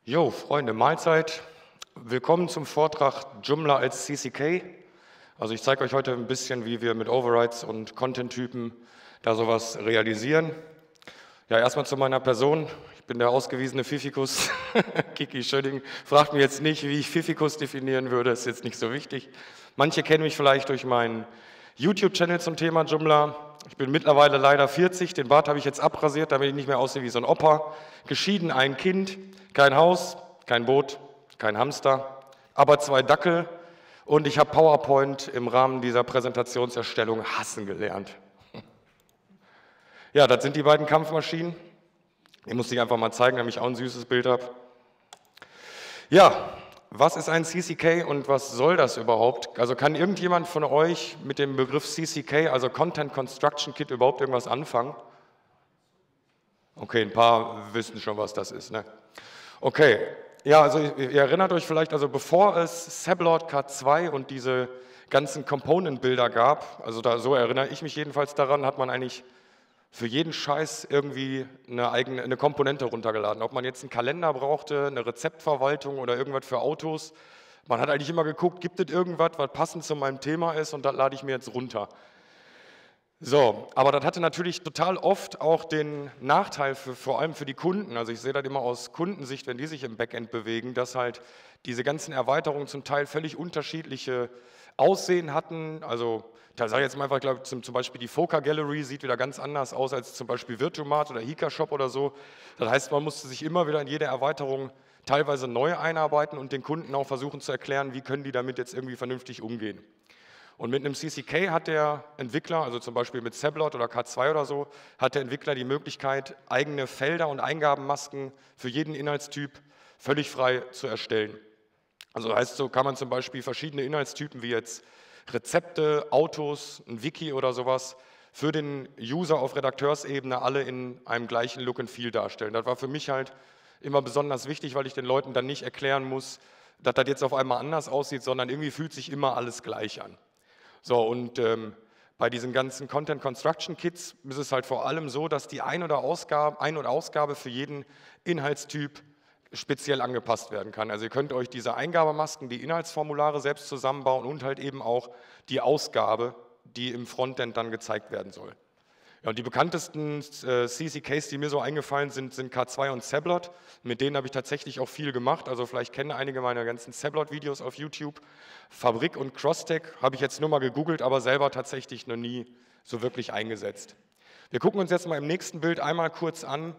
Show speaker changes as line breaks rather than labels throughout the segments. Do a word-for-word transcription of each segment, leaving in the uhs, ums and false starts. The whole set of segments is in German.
Jo, Freunde, Mahlzeit. Willkommen zum Vortrag Joomla als C C K. Also ich zeige euch heute ein bisschen, wie wir mit Overrides und Content-Typen da sowas realisieren. Ja, erstmal zu meiner Person. Ich bin der ausgewiesene Pfiffikus, Kiki Schödding. Fragt mich jetzt nicht, wie ich Pfiffikus definieren würde, ist jetzt nicht so wichtig. Manche kennen mich vielleicht durch meinen YouTube-Channel zum Thema Joomla. Ich bin mittlerweile leider vierzig, den Bart habe ich jetzt abrasiert, damit ich nicht mehr aussehe wie so ein Opa. Geschieden, ein Kind, kein Haus, kein Boot, kein Hamster, aber zwei Dackel und ich habe PowerPoint im Rahmen dieser Präsentationserstellung hassen gelernt. Ja, das sind die beiden Kampfmaschinen. Die musste ich einfach mal zeigen, damit ich auch ein süßes Bild habe. Ja, was ist ein C C K und was soll das überhaupt? Also kann irgendjemand von euch mit dem Begriff C C K, also Content Construction Kit, überhaupt irgendwas anfangen? Okay, ein paar wissen schon, was das ist, ne? Okay, ja, also ihr erinnert euch vielleicht, also bevor es Sablord K zwei und diese ganzen Component-Bilder gab, also da, so erinnere ich mich jedenfalls daran, hat man eigentlich für jeden Scheiß irgendwie eine eigene eine Komponente runtergeladen. Ob man jetzt einen Kalender brauchte, eine Rezeptverwaltung oder irgendwas für Autos. Man hat eigentlich immer geguckt, gibt es irgendwas, was passend zu meinem Thema ist und das lade ich mir jetzt runter. So, aber das hatte natürlich total oft auch den Nachteil, für, vor allem für die Kunden, also ich sehe das immer aus Kundensicht, wenn die sich im Backend bewegen, dass halt diese ganzen Erweiterungen zum Teil völlig unterschiedliche Aussehen hatten, also da sage ich jetzt mal einfach, glaube ich, zum, zum Beispiel die Foca Gallery sieht wieder ganz anders aus als zum Beispiel Virtumat oder Hikashop oder so. Das heißt, man musste sich immer wieder in jede Erweiterung teilweise neu einarbeiten und den Kunden auch versuchen zu erklären, wie können die damit jetzt irgendwie vernünftig umgehen. Und mit einem C C K hat der Entwickler, also zum Beispiel mit Sablord oder K zwei oder so, hat der Entwickler die Möglichkeit, eigene Felder und Eingabenmasken für jeden Inhaltstyp völlig frei zu erstellen. Also heißt, so kann man zum Beispiel verschiedene Inhaltstypen wie jetzt Rezepte, Autos, ein Wiki oder sowas für den User auf Redakteursebene alle in einem gleichen Look and Feel darstellen. Das war für mich halt immer besonders wichtig, weil ich den Leuten dann nicht erklären muss, dass das jetzt auf einmal anders aussieht, sondern irgendwie fühlt sich immer alles gleich an. So, und ähm, bei diesen ganzen Content Construction Kits ist es halt vor allem so, dass die Ein- oder Ausgabe, Ein- oder Ausgabe für jeden Inhaltstyp speziell angepasst werden kann. Also ihr könnt euch diese Eingabemasken, die Inhaltsformulare selbst zusammenbauen und halt eben auch die Ausgabe, die im Frontend dann gezeigt werden soll. Ja, und die bekanntesten äh, C C Ks, die mir so eingefallen sind, sind K zwei und Sablord. Mit denen habe ich tatsächlich auch viel gemacht. Also vielleicht kennen einige meiner ganzen Sablord-Videos auf YouTube. Fabrik und Crosstech habe ich jetzt nur mal gegoogelt, aber selber tatsächlich noch nie so wirklich eingesetzt. Wir gucken uns jetzt mal im nächsten Bild einmal kurz an,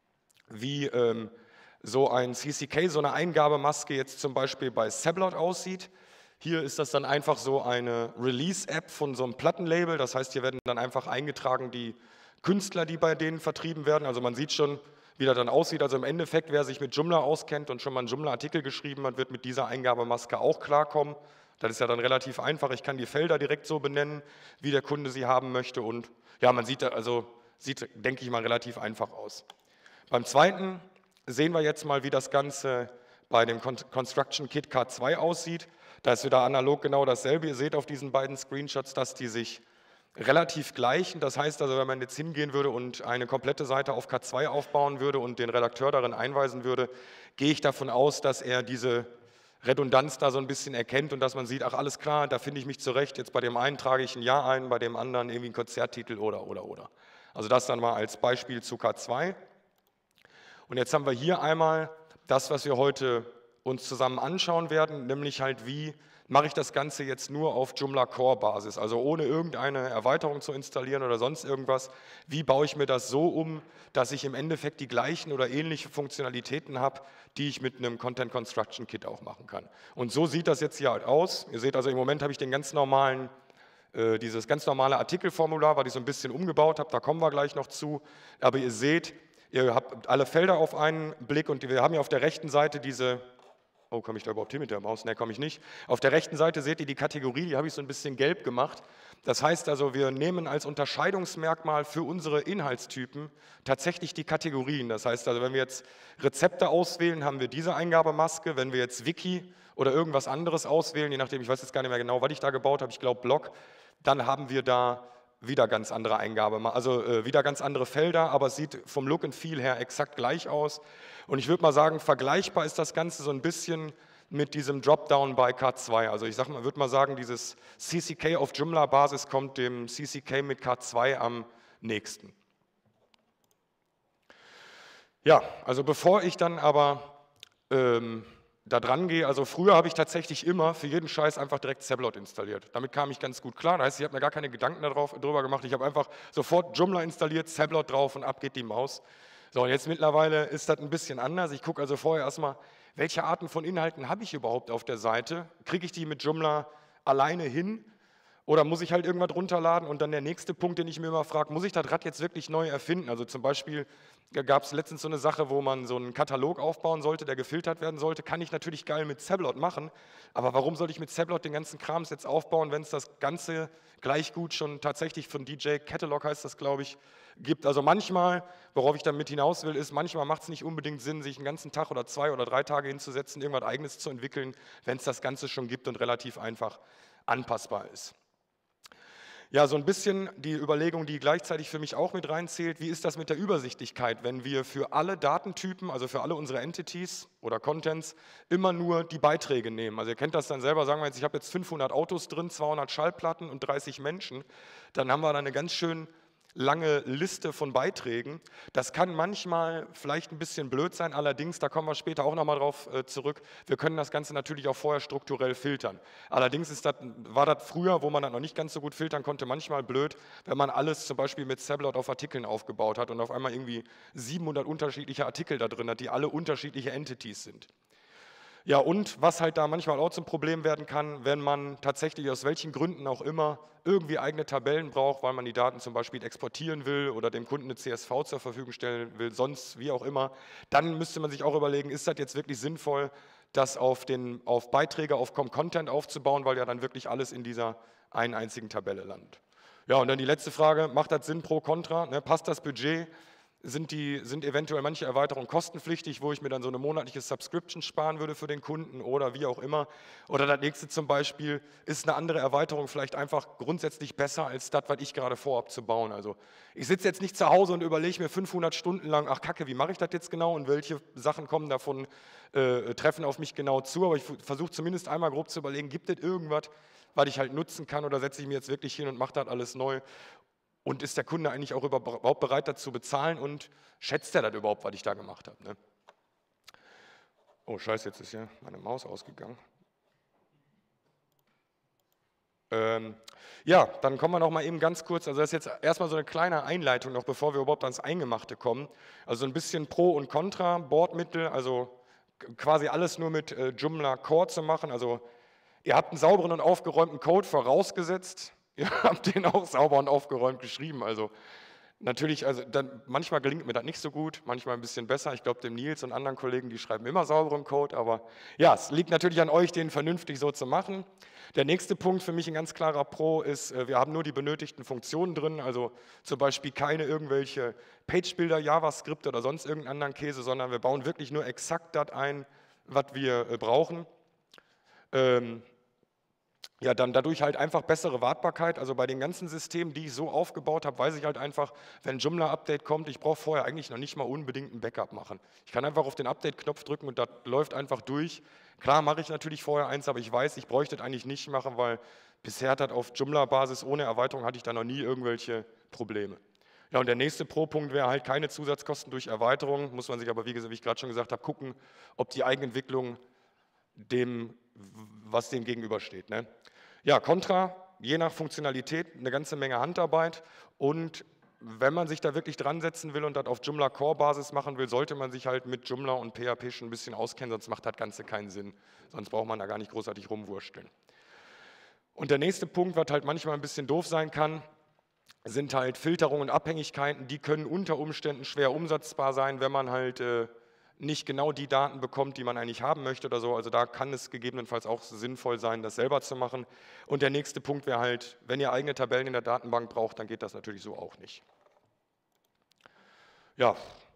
wie ähm, so ein C C K, so eine Eingabemaske jetzt zum Beispiel bei Sablord aussieht. Hier ist das dann einfach so eine Release-App von so einem Plattenlabel, das heißt, hier werden dann einfach eingetragen die Künstler, die bei denen vertrieben werden. Also man sieht schon, wie das dann aussieht. Also im Endeffekt, wer sich mit Joomla auskennt und schon mal einen Joomla-Artikel geschrieben hat, wird mit dieser Eingabemaske auch klarkommen. Das ist ja dann relativ einfach. Ich kann die Felder direkt so benennen, wie der Kunde sie haben möchte. Und ja, man sieht, also sieht, denke ich mal, relativ einfach aus. Beim zweiten sehen wir jetzt mal, wie das Ganze bei dem Construction Kit K zwei aussieht. Da ist wieder analog genau dasselbe. Ihr seht auf diesen beiden Screenshots, dass die sich relativ gleichen. Das heißt also, wenn man jetzt hingehen würde und eine komplette Seite auf K zwei aufbauen würde und den Redakteur darin einweisen würde, gehe ich davon aus, dass er diese Redundanz da so ein bisschen erkennt und dass man sieht, ach alles klar, da finde ich mich zurecht. Jetzt bei dem einen trage ich ein Ja ein, bei dem anderen irgendwie einen Konzerttitel oder, oder, oder. Also das dann mal als Beispiel zu K zwei. Und jetzt haben wir hier einmal das, was wir heute uns zusammen anschauen werden, nämlich halt, wie mache ich das Ganze jetzt nur auf Joomla Core Basis, also ohne irgendeine Erweiterung zu installieren oder sonst irgendwas. Wie baue ich mir das so um, dass ich im Endeffekt die gleichen oder ähnliche Funktionalitäten habe, die ich mit einem Content Construction Kit auch machen kann. Und so sieht das jetzt hier halt aus. Ihr seht also, im Moment habe ich den ganz normalen, äh, dieses ganz normale Artikelformular, was ich so ein bisschen umgebaut habe, da kommen wir gleich noch zu. Aber ihr seht, ihr habt alle Felder auf einen Blick und wir haben hier auf der rechten Seite diese. Oh, komme ich da überhaupt hin mit der Maus? Ne, komme ich nicht. Auf der rechten Seite seht ihr die Kategorie, die habe ich so ein bisschen gelb gemacht. Das heißt also, wir nehmen als Unterscheidungsmerkmal für unsere Inhaltstypen tatsächlich die Kategorien. Das heißt also, wenn wir jetzt Rezepte auswählen, haben wir diese Eingabemaske. Wenn wir jetzt Wiki oder irgendwas anderes auswählen, je nachdem, ich weiß jetzt gar nicht mehr genau, was ich da gebaut habe, ich glaube Blog, dann haben wir da wieder ganz andere Eingabe, also äh, wieder ganz andere Felder, aber es sieht vom Look and Feel her exakt gleich aus. Und ich würde mal sagen, vergleichbar ist das Ganze so ein bisschen mit diesem Dropdown bei K zwei. Also ich sag mal, würde mal sagen, dieses C C K auf Joomla-Basis kommt dem C C K mit K zwei am nächsten. Ja, also bevor ich dann aber ähm, da dran gehe, also früher habe ich tatsächlich immer für jeden Scheiß einfach direkt Zeblot installiert. Damit kam ich ganz gut klar. Das heißt, ich habe mir gar keine Gedanken darauf, darüber gemacht. Ich habe einfach sofort Joomla installiert, Zeblot drauf und ab geht die Maus. So, und jetzt mittlerweile ist das ein bisschen anders. Ich gucke also vorher erstmal, welche Arten von Inhalten habe ich überhaupt auf der Seite? Kriege ich die mit Joomla alleine hin? Oder muss ich halt irgendwas runterladen? Und dann der nächste Punkt, den ich mir immer frage, muss ich das Rad jetzt wirklich neu erfinden? Also zum Beispiel gab es letztens so eine Sache, wo man so einen Katalog aufbauen sollte, der gefiltert werden sollte. Kann ich natürlich geil mit Zeblot machen, aber warum soll ich mit Zeblot den ganzen Krams jetzt aufbauen, wenn es das Ganze gleich gut schon tatsächlich von D J Catalog heißt das, glaube ich, gibt? Also manchmal, worauf ich damit hinaus will, ist, manchmal macht es nicht unbedingt Sinn, sich einen ganzen Tag oder zwei oder drei Tage hinzusetzen, irgendwas Eigenes zu entwickeln, wenn es das Ganze schon gibt und relativ einfach anpassbar ist. Ja, so ein bisschen die Überlegung, die gleichzeitig für mich auch mit reinzählt, wie ist das mit der Übersichtlichkeit, wenn wir für alle Datentypen, also für alle unsere Entities oder Contents, immer nur die Beiträge nehmen. Also ihr kennt das dann selber, sagen wir jetzt, ich habe jetzt fünfhundert Autos drin, zweihundert Schallplatten und dreißig Menschen, dann haben wir da eine ganz schön lange Liste von Beiträgen. Das kann manchmal vielleicht ein bisschen blöd sein, allerdings, da kommen wir später auch nochmal drauf äh, zurück, wir können das Ganze natürlich auch vorher strukturell filtern. Allerdings ist das, war das früher, wo man das noch nicht ganz so gut filtern konnte, manchmal blöd, wenn man alles zum Beispiel mit Zeblot auf Artikeln aufgebaut hat und auf einmal irgendwie siebenhundert unterschiedliche Artikel da drin hat, die alle unterschiedliche Entities sind. Ja, und was halt da manchmal auch zum Problem werden kann, wenn man tatsächlich aus welchen Gründen auch immer irgendwie eigene Tabellen braucht, weil man die Daten zum Beispiel exportieren will oder dem Kunden eine C S V zur Verfügung stellen will, sonst wie auch immer, dann müsste man sich auch überlegen, ist das jetzt wirklich sinnvoll, das auf, den, auf Beiträge, auf Com-Content aufzubauen, weil ja dann wirklich alles in dieser einen einzigen Tabelle landet. Ja, und dann die letzte Frage, macht das Sinn pro Contra? Ne, passt das Budget? Sind, die, sind eventuell manche Erweiterungen kostenpflichtig, wo ich mir dann so eine monatliche Subscription sparen würde für den Kunden oder wie auch immer. Oder das nächste zum Beispiel, ist eine andere Erweiterung vielleicht einfach grundsätzlich besser als das, was ich gerade vorhabe zu bauen. Also ich sitze jetzt nicht zu Hause und überlege mir fünfhundert Stunden lang, ach Kacke, wie mache ich das jetzt genau und welche Sachen kommen davon, äh, treffen auf mich genau zu. Aber ich versuche zumindest einmal grob zu überlegen, gibt es irgendwas, was ich halt nutzen kann oder setze ich mir jetzt wirklich hin und mache das alles neu. Und ist der Kunde eigentlich auch überhaupt bereit dazu bezahlen und schätzt er das überhaupt, was ich da gemacht habe? Ne? Oh scheiße, jetzt ist ja meine Maus ausgegangen. Ähm, ja, dann kommen wir noch mal eben ganz kurz, also das ist jetzt erstmal so eine kleine Einleitung noch, bevor wir überhaupt ans Eingemachte kommen. Also ein bisschen Pro und Contra, Bordmittel, also quasi alles nur mit äh, Joomla Core zu machen. Also ihr habt einen sauberen und aufgeräumten Code vorausgesetzt. Ihr habt den auch sauber und aufgeräumt geschrieben. Also natürlich, also dann, manchmal gelingt mir das nicht so gut, manchmal ein bisschen besser. Ich glaube, dem Nils und anderen Kollegen, die schreiben immer sauberen Code. Aber ja, es liegt natürlich an euch, den vernünftig so zu machen. Der nächste Punkt für mich ein ganz klarer Pro ist, wir haben nur die benötigten Funktionen drin. Also zum Beispiel keine irgendwelche Page-Builder, JavaScript oder sonst irgendeinen anderen Käse, sondern wir bauen wirklich nur exakt das ein, was wir brauchen. Ähm, Ja, dann dadurch halt einfach bessere Wartbarkeit. Also bei den ganzen Systemen, die ich so aufgebaut habe, weiß ich halt einfach, wenn Joomla-Update kommt, ich brauche vorher eigentlich noch nicht mal unbedingt ein Backup machen. Ich kann einfach auf den Update-Knopf drücken und das läuft einfach durch. Klar mache ich natürlich vorher eins, aber ich weiß, ich bräuchte das eigentlich nicht machen, weil bisher hat das auf Joomla-Basis ohne Erweiterung hatte ich da noch nie irgendwelche Probleme. Ja, und der nächste Pro-Punkt wäre halt keine Zusatzkosten durch Erweiterung. Muss man sich aber, wie, wie ich gerade schon gesagt habe, gucken, ob die Eigenentwicklung dem, was dem gegenübersteht. Ne? Ja, Contra, je nach Funktionalität eine ganze Menge Handarbeit und wenn man sich da wirklich dran setzen will und das auf Joomla Core Basis machen will, sollte man sich halt mit Joomla und P H P schon ein bisschen auskennen, sonst macht das Ganze keinen Sinn. Sonst braucht man da gar nicht großartig rumwursteln. Und der nächste Punkt, was halt manchmal ein bisschen doof sein kann, sind halt Filterungen und Abhängigkeiten, die können unter Umständen schwer umsetzbar sein, wenn man halt äh, nicht genau die Daten bekommt, die man eigentlich haben möchte oder so. Also da kann es gegebenenfalls auch sinnvoll sein, das selber zu machen. Und der nächste Punkt wäre halt, wenn ihr eigene Tabellen in der Datenbank braucht, dann geht das natürlich so auch nicht. Ja,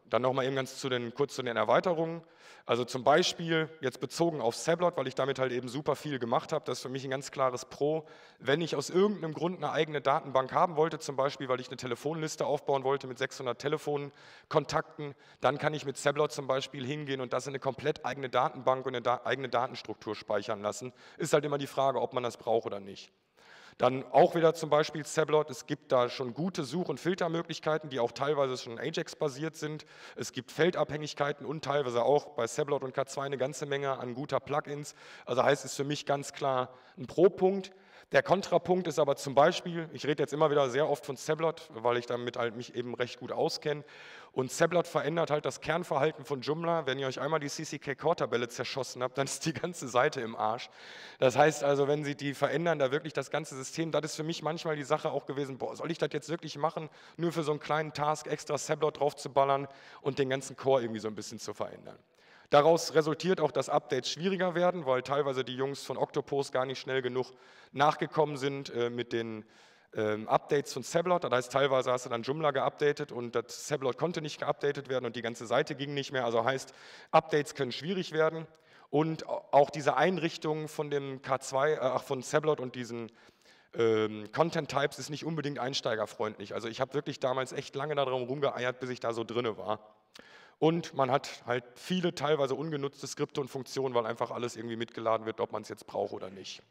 dann nochmal eben ganz zu den, kurz zu den Erweiterungen. Also zum Beispiel jetzt bezogen auf Sablot, weil ich damit halt eben super viel gemacht habe, das ist für mich ein ganz klares Pro. Wenn ich aus irgendeinem Grund eine eigene Datenbank haben wollte, zum Beispiel, weil ich eine Telefonliste aufbauen wollte mit sechshundert Telefonkontakten, dann kann ich mit Sablot zum Beispiel hingehen und das in eine komplett eigene Datenbank und eine da eigene Datenstruktur speichern lassen. Ist halt immer die Frage, ob man das braucht oder nicht. Dann auch wieder zum Beispiel Sablot, es gibt da schon gute Such- und Filtermöglichkeiten, die auch teilweise schon Ajax-basiert sind. Es gibt Feldabhängigkeiten und teilweise auch bei Sablot und K zwei eine ganze Menge an guter Plugins. Also heißt es für mich ganz klar ein Pro-Punkt. Der Kontrapunkt ist aber zum Beispiel, ich rede jetzt immer wieder sehr oft von Sablot, weil ich damit halt mich eben recht gut auskenne. Und Sablot verändert halt das Kernverhalten von Joomla. Wenn ihr euch einmal die C C K-Core-Tabelle zerschossen habt, dann ist die ganze Seite im Arsch. Das heißt also, wenn sie die verändern, da wirklich das ganze System, das ist für mich manchmal die Sache auch gewesen, boah, soll ich das jetzt wirklich machen, nur für so einen kleinen Task extra Sablot drauf zu ballern und den ganzen Core irgendwie so ein bisschen zu verändern. Daraus resultiert auch, dass Updates schwieriger werden, weil teilweise die Jungs von Octopus gar nicht schnell genug nachgekommen sind äh, mit den ähm, Updates von Sablot. Das heißt, teilweise hast du dann Joomla geupdatet und das Sablot konnte nicht geupdatet werden und die ganze Seite ging nicht mehr. Also heißt, Updates können schwierig werden und auch diese Einrichtung von dem K zwei, äh, von Sablot und diesen ähm, Content Types ist nicht unbedingt einsteigerfreundlich. Also ich habe wirklich damals echt lange darum rumgeeiert, bis ich da so drinne war. Und man hat halt viele teilweise ungenutzte Skripte und Funktionen, weil einfach alles irgendwie mitgeladen wird, ob man es jetzt braucht oder nicht.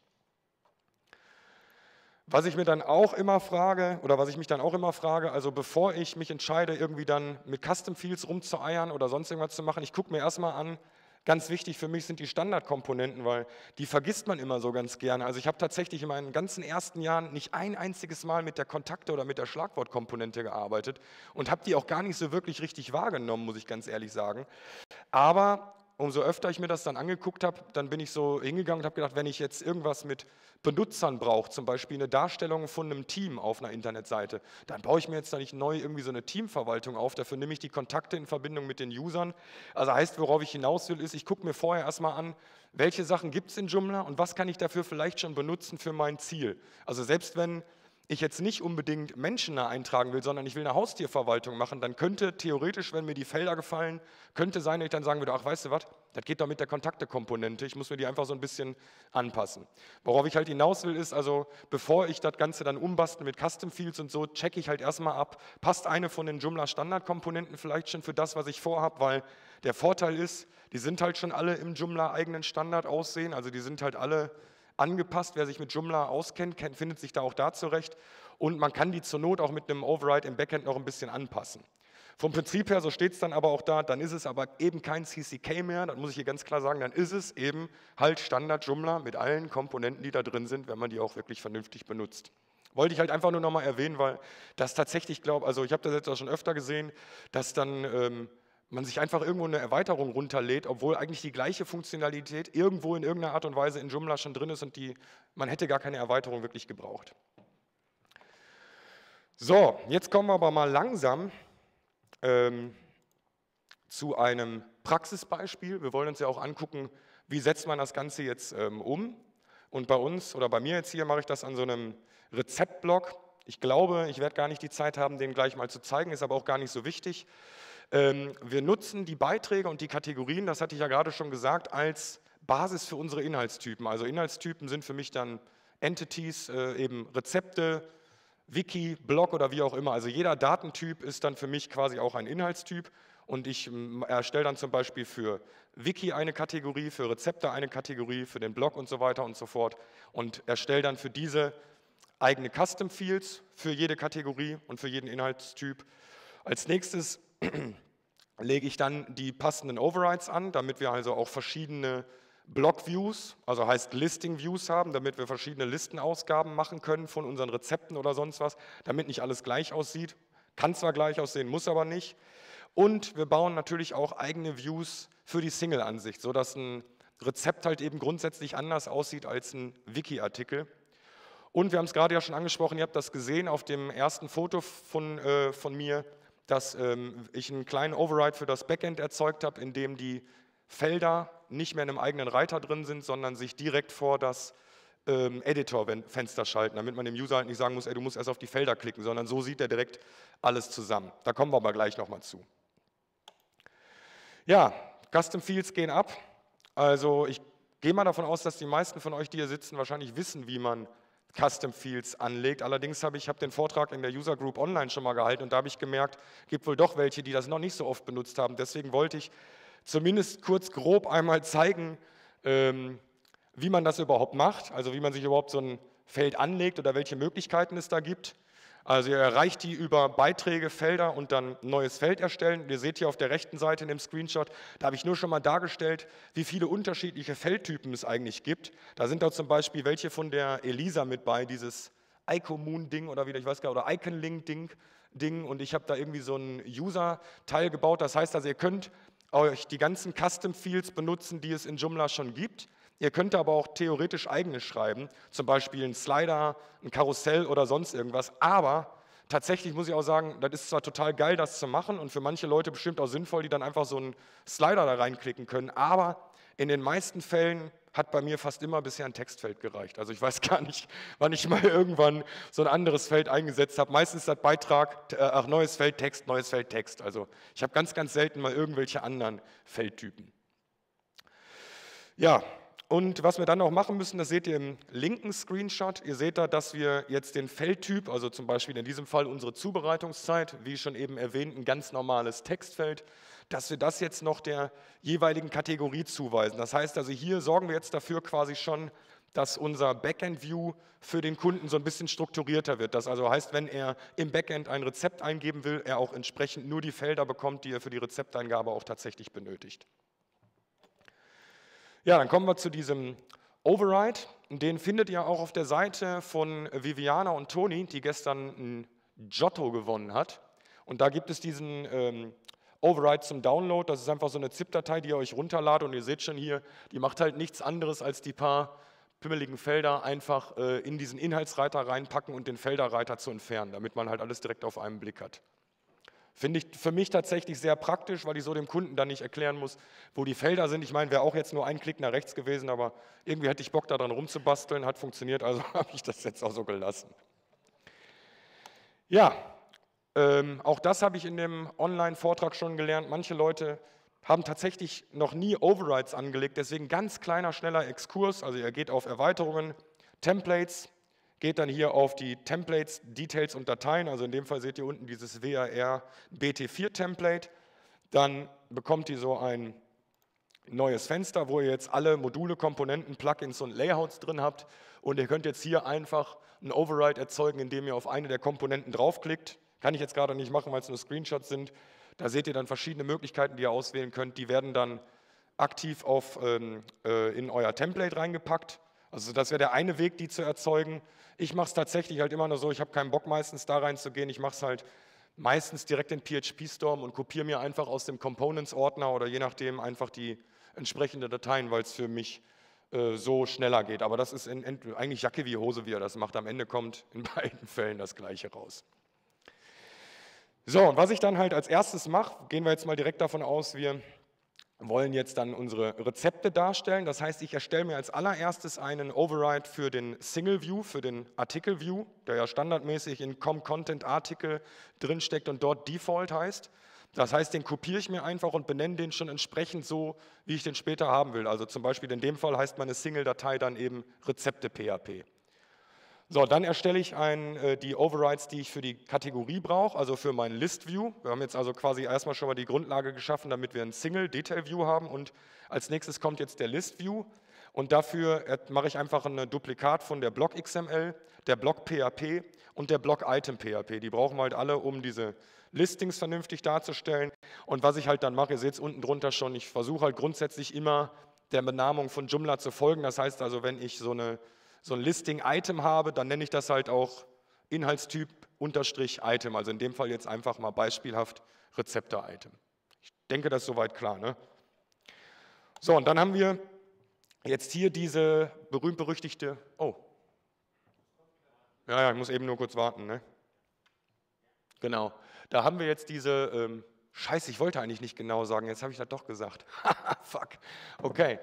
Was ich mir dann auch immer frage, oder was ich mich dann auch immer frage, also bevor ich mich entscheide, irgendwie dann mit Custom Fields rumzueiern oder sonst irgendwas zu machen, ich gucke mir erstmal an, ganz wichtig für mich sind die Standardkomponenten, weil die vergisst man immer so ganz gerne. Also ich habe tatsächlich in meinen ganzen ersten Jahren nicht ein einziges Mal mit der Kontakte- oder mit der Schlagwortkomponente gearbeitet und habe die auch gar nicht so wirklich richtig wahrgenommen, muss ich ganz ehrlich sagen. Aber umso öfter ich mir das dann angeguckt habe, dann bin ich so hingegangen und habe gedacht, wenn ich jetzt irgendwas mit Benutzern brauche, zum Beispiel eine Darstellung von einem Team auf einer Internetseite, dann baue ich mir jetzt da nicht neu irgendwie so eine Teamverwaltung auf, dafür nehme ich die Kontakte in Verbindung mit den Usern. Also heißt, worauf ich hinaus will, ist, ich gucke mir vorher erstmal an, welche Sachen gibt es in Joomla und was kann ich dafür vielleicht schon benutzen für mein Ziel. Also selbst wenn ich jetzt nicht unbedingt Menschen da eintragen will, sondern ich will eine Haustierverwaltung machen, dann könnte theoretisch, wenn mir die Felder gefallen, könnte sein, dass ich dann sagen würde, ach, weißt du was, das geht doch mit der Kontakte-Komponente, ich muss mir die einfach so ein bisschen anpassen. Worauf ich halt hinaus will, ist also, bevor ich das Ganze dann umbastle mit Custom Fields und so, checke ich halt erstmal ab, passt eine von den Joomla-Standardkomponenten vielleicht schon für das, was ich vorhabe, weil der Vorteil ist, die sind halt schon alle im Joomla-eigenen Standard aussehen, also die sind halt alle angepasst. Wer sich mit Joomla auskennt, kennt, findet sich da auch da zurecht. Und man kann die zur Not auch mit einem Override im Backend noch ein bisschen anpassen. Vom Prinzip her, so steht es dann aber auch da, dann ist es aber eben kein C C K mehr, das muss ich hier ganz klar sagen, dann ist es eben halt Standard Joomla mit allen Komponenten, die da drin sind, wenn man die auch wirklich vernünftig benutzt. Wollte ich halt einfach nur nochmal erwähnen, weil das tatsächlich, glaube also ich habe das jetzt auch schon öfter gesehen, dass dann ähm, man sich einfach irgendwo eine Erweiterung runterlädt, obwohl eigentlich die gleiche Funktionalität irgendwo in irgendeiner Art und Weise in Joomla schon drin ist und die, man hätte gar keine Erweiterung wirklich gebraucht. So, jetzt kommen wir aber mal langsam ähm, zu einem Praxisbeispiel. Wir wollen uns ja auch angucken, wie setzt man das Ganze jetzt ähm, um. Und bei uns oder bei mir jetzt hier mache ich das an so einem Rezeptblock. Ich glaube, ich werde gar nicht die Zeit haben, den gleich mal zu zeigen, ist aber auch gar nicht so wichtig. Ähm, wir nutzen die Beiträge und die Kategorien, das hatte ich ja gerade schon gesagt, als Basis für unsere Inhaltstypen. Also Inhaltstypen sind für mich dann Entities, äh, eben Rezepte, Wiki, Blog oder wie auch immer. Also jeder Datentyp ist dann für mich quasi auch ein Inhaltstyp und ich ähm, erstelle dann zum Beispiel für Wiki eine Kategorie, für Rezepte eine Kategorie, für den Blog und so weiter und so fort und erstelle dann für diese eigene Custom Fields für jede Kategorie und für jeden Inhaltstyp. Als nächstes lege ich dann die passenden Overrides an, damit wir also auch verschiedene Block-Views, also heißt Listing-Views haben, damit wir verschiedene Listenausgaben machen können von unseren Rezepten oder sonst was, damit nicht alles gleich aussieht. Kann zwar gleich aussehen, muss aber nicht. Und wir bauen natürlich auch eigene Views für die Single-Ansicht, sodass ein Rezept halt eben grundsätzlich anders aussieht als ein Wiki-Artikel. Und wir haben es gerade ja schon angesprochen, ihr habt das gesehen auf dem ersten Foto von, äh, von mir, dass ähm, ich einen kleinen Override für das Backend erzeugt habe, in dem die Felder nicht mehr in einem eigenen Reiter drin sind, sondern sich direkt vor das ähm, Editor-Fenster schalten, damit man dem User halt nicht sagen muss, ey, du musst erst auf die Felder klicken, sondern so sieht er direkt alles zusammen. Da kommen wir aber gleich nochmal zu. Ja, Custom Fields gehen ab. Also ich gehe mal davon aus, dass die meisten von euch, die hier sitzen, wahrscheinlich wissen, wie man Custom Fields anlegt. Allerdings habe ich hab den Vortrag in der User Group online schon mal gehalten und da habe ich gemerkt, gibt wohl doch welche, die das noch nicht so oft benutzt haben. Deswegen wollte ich zumindest kurz grob einmal zeigen, ähm, wie man das überhaupt macht, also wie man sich überhaupt so ein Feld anlegt oder welche Möglichkeiten es da gibt. Also ihr erreicht die über Beiträge, Felder und dann ein neues Feld erstellen. Ihr seht hier auf der rechten Seite in dem Screenshot, da habe ich nur schon mal dargestellt, wie viele unterschiedliche Feldtypen es eigentlich gibt. Da sind da zum Beispiel welche von der Elisa mit bei, dieses Icomoon-Ding oder wieder, ich weiß gar nicht, oder Iconlink-Ding. Ding. Und ich habe da irgendwie so ein User-Teil gebaut. Das heißt also, ihr könnt euch die ganzen Custom-Fields benutzen, die es in Joomla schon gibt. Ihr könnt aber auch theoretisch eigene schreiben, zum Beispiel ein Slider, ein Karussell oder sonst irgendwas. Aber tatsächlich muss ich auch sagen, das ist zwar total geil, das zu machen und für manche Leute bestimmt auch sinnvoll, die dann einfach so einen Slider da reinklicken können. Aber in den meisten Fällen hat bei mir fast immer bisher ein Textfeld gereicht. Also ich weiß gar nicht, wann ich mal irgendwann so ein anderes Feld eingesetzt habe. Meistens hat Beitrag, äh, ach, neues Feld Text, neues Feld Text. Also ich habe ganz, ganz selten mal irgendwelche anderen Feldtypen. Ja. Und was wir dann noch machen müssen, das seht ihr im linken Screenshot. Ihr seht da, dass wir jetzt den Feldtyp, also zum Beispiel in diesem Fall unsere Zubereitungszeit, wie schon eben erwähnt, ein ganz normales Textfeld, dass wir das jetzt noch der jeweiligen Kategorie zuweisen. Das heißt also, hier sorgen wir jetzt dafür quasi schon, dass unser Backend-View für den Kunden so ein bisschen strukturierter wird. Das also heißt, wenn er im Backend ein Rezept eingeben will, er auch entsprechend nur die Felder bekommt, die er für die Rezepteingabe auch tatsächlich benötigt. Ja, dann kommen wir zu diesem Override. Den findet ihr auch auf der Seite von Viviana und Toni, die gestern ein Giotto gewonnen hat. Und da gibt es diesen ähm, Override zum Download. Das ist einfach so eine ZIP-Datei, die ihr euch runterladet. Und ihr seht schon hier, die macht halt nichts anderes, als die paar pimmeligen Felder einfach äh, in diesen Inhaltsreiter reinpacken und den Felderreiter zu entfernen, damit man halt alles direkt auf einen Blick hat. Finde ich für mich tatsächlich sehr praktisch, weil ich so dem Kunden dann nicht erklären muss, wo die Felder sind. Ich meine, wäre auch jetzt nur ein Klick nach rechts gewesen, aber irgendwie hätte ich Bock daran rumzubasteln, hat funktioniert, also habe ich das jetzt auch so gelassen. Ja, ähm, auch das habe ich in dem Online-Vortrag schon gelernt. Manche Leute haben tatsächlich noch nie Overrides angelegt, deswegen ganz kleiner, schneller Exkurs. Also ihr geht auf Erweiterungen, Templates, geht dann hier auf die Templates, Details und Dateien, also in dem Fall seht ihr unten dieses W A R B T vier Template, dann bekommt ihr so ein neues Fenster, wo ihr jetzt alle Module, Komponenten, Plugins und Layouts drin habt und ihr könnt jetzt hier einfach einen Override erzeugen, indem ihr auf eine der Komponenten draufklickt. Kann ich jetzt gerade nicht machen, weil es nur Screenshots sind. Da seht ihr dann verschiedene Möglichkeiten, die ihr auswählen könnt. Die werden dann aktiv auf, ähm, äh, in euer Template reingepackt. Also das wäre der eine Weg, die zu erzeugen. Ich mache es tatsächlich halt immer nur so, ich habe keinen Bock meistens da reinzugehen, ich mache es halt meistens direkt in P H P Storm und kopiere mir einfach aus dem Components-Ordner oder je nachdem einfach die entsprechenden Dateien, weil es für mich äh, so schneller geht. Aber das ist in, in, eigentlich Jacke wie Hose, wie er das macht. Am Ende kommt in beiden Fällen das Gleiche raus. So, und was ich dann halt als erstes mache, gehen wir jetzt mal direkt davon aus, wir wollen jetzt dann unsere Rezepte darstellen. Das heißt, ich erstelle mir als allererstes einen Override für den Single View, für den Artikel View, der ja standardmäßig in Com Content Article drinsteckt und dort Default heißt. Das heißt, den kopiere ich mir einfach und benenne den schon entsprechend so, wie ich den später haben will. Also zum Beispiel in dem Fall heißt meine Single-Datei dann eben Rezepte.php. So, dann erstelle ich ein, äh, die Overrides, die ich für die Kategorie brauche, also für meinen List-View. Wir haben jetzt also quasi erstmal schon mal die Grundlage geschaffen, damit wir ein Single-Detail-View haben und als nächstes kommt jetzt der List-View und dafür mache ich einfach ein Duplikat von der Block-X M L, der Block-P H P und der Block-Item-P H P. Die brauchen wir halt alle, um diese Listings vernünftig darzustellen und was ich halt dann mache, ihr seht es unten drunter schon, ich versuche halt grundsätzlich immer der Benamung von Joomla zu folgen, das heißt also, wenn ich so eine so ein Listing-Item habe, dann nenne ich das halt auch Inhaltstyp unterstrich Item, also in dem Fall jetzt einfach mal beispielhaft Rezepte-Item. Ich denke, das ist soweit klar, ne? So, und dann haben wir jetzt hier diese berühmt-berüchtigte, oh, ja, ja, ich muss eben nur kurz warten, ne? Genau, da haben wir jetzt diese, ähm, Scheiße, ich wollte eigentlich nicht genau sagen, jetzt habe ich das doch gesagt. Fuck, okay.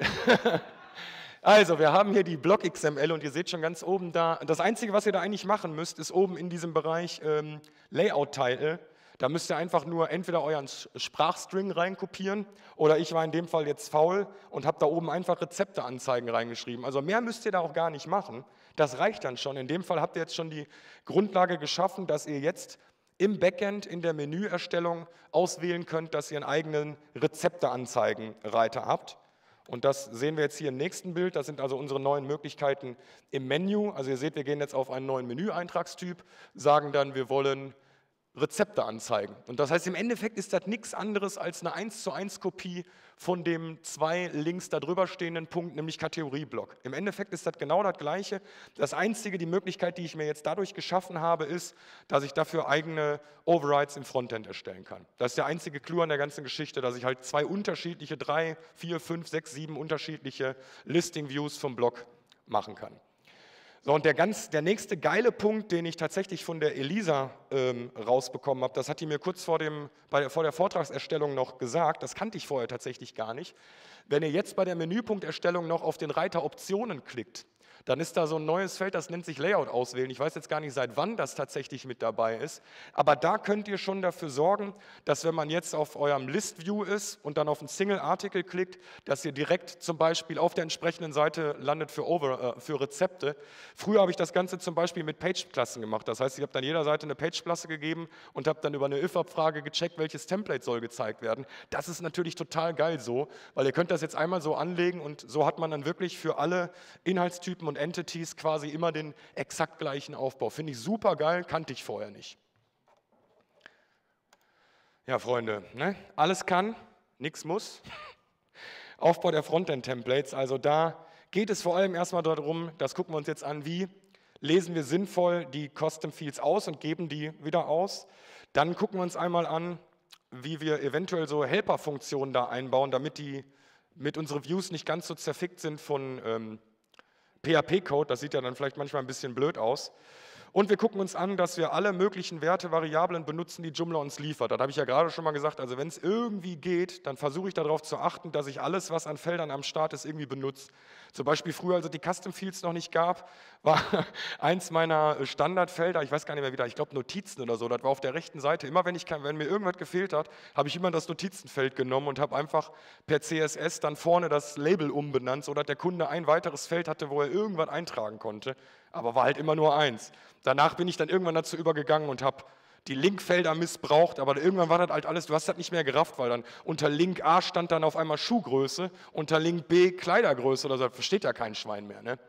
Also, wir haben hier die Block-X M L und ihr seht schon ganz oben da, das Einzige, was ihr da eigentlich machen müsst, ist oben in diesem Bereich ähm, Layout-Teile, Da müsst ihr einfach nur entweder euren Sprachstring reinkopieren oder ich war in dem Fall jetzt faul und habe da oben einfach Rezepteanzeigen reingeschrieben. Also mehr müsst ihr da auch gar nicht machen. Das reicht dann schon. In dem Fall habt ihr jetzt schon die Grundlage geschaffen, dass ihr jetzt im Backend in der Menüerstellung auswählen könnt, dass ihr einen eigenen Rezepteanzeigenreiter habt. Und das sehen wir jetzt hier im nächsten Bild. Das sind also unsere neuen Möglichkeiten im Menü. Also ihr seht, wir gehen jetzt auf einen neuen Menüeintragstyp, sagen dann, wir wollen Rezepte anzeigen. Und das heißt, im Endeffekt ist das nichts anderes als eine eins zu eins Kopie von dem zwei links darüber stehenden Punkt, nämlich Kategorieblock. Im Endeffekt ist das genau das Gleiche. Das Einzige, die Möglichkeit, die ich mir jetzt dadurch geschaffen habe, ist, dass ich dafür eigene Overrides im Frontend erstellen kann. Das ist der einzige Clou an der ganzen Geschichte, dass ich halt zwei unterschiedliche, drei, vier, fünf, sechs, sieben unterschiedliche Listing-Views vom Block machen kann. So, und der, ganz, der nächste geile Punkt, den ich tatsächlich von der Elisa ähm, rausbekommen habe, das hat die mir kurz vor, dem, bei der, vor der Vortragserstellung noch gesagt, das kannte ich vorher tatsächlich gar nicht. Wenn ihr jetzt bei der Menüpunkterstellung noch auf den Reiter Optionen klickt, dann ist da so ein neues Feld, das nennt sich Layout auswählen. Ich weiß jetzt gar nicht, seit wann das tatsächlich mit dabei ist, aber da könnt ihr schon dafür sorgen, dass wenn man jetzt auf eurem List-View ist und dann auf einen Single-Artikel klickt, dass ihr direkt zum Beispiel auf der entsprechenden Seite landet für, Over, äh, für Rezepte. Früher habe ich das Ganze zum Beispiel mit Page-Klassen gemacht. Das heißt, ich habe dann jeder Seite eine Page-Klasse gegeben und habe dann über eine if-Abfrage gecheckt, welches Template soll gezeigt werden. Das ist natürlich total geil so, weil ihr könnt das jetzt einmal so anlegen und so hat man dann wirklich für alle Inhaltstypen und Entities quasi immer den exakt gleichen Aufbau. Finde ich super geil, kannte ich vorher nicht. Ja, Freunde, ne? Alles kann, nichts muss. Aufbau der Frontend-Templates, also da geht es vor allem erstmal darum, das gucken wir uns jetzt an, wie lesen wir sinnvoll die Custom Fields aus und geben die wieder aus. Dann gucken wir uns einmal an, wie wir eventuell so Helper-Funktionen da einbauen, damit die mit unseren Views nicht ganz so zerfickt sind von ähm, P H P-Code, das sieht ja dann vielleicht manchmal ein bisschen blöd aus. Und wir gucken uns an, dass wir alle möglichen Werte, Variablen benutzen, die Joomla uns liefert. Das habe ich ja gerade schon mal gesagt, also wenn es irgendwie geht, dann versuche ich darauf zu achten, dass ich alles, was an Feldern am Start ist, irgendwie benutze. Zum Beispiel früher, als es die Custom Fields noch nicht gab, war eins meiner Standardfelder, ich weiß gar nicht mehr wieder, ich glaube Notizen oder so, das war auf der rechten Seite. Immer wenn, ich, wenn mir irgendwas gefehlt hat, habe ich immer das Notizenfeld genommen und habe einfach per C S S dann vorne das Label umbenannt, sodass der Kunde ein weiteres Feld hatte, wo er irgendwas eintragen konnte, aber war halt immer nur eins. Danach bin ich dann irgendwann dazu übergegangen und habe die Linkfelder missbraucht, aber irgendwann war das halt alles, du hast das nicht mehr gerafft, weil dann unter Link A stand dann auf einmal Schuhgröße, unter Link B Kleidergröße oder so, das versteht ja kein Schwein mehr. Ne?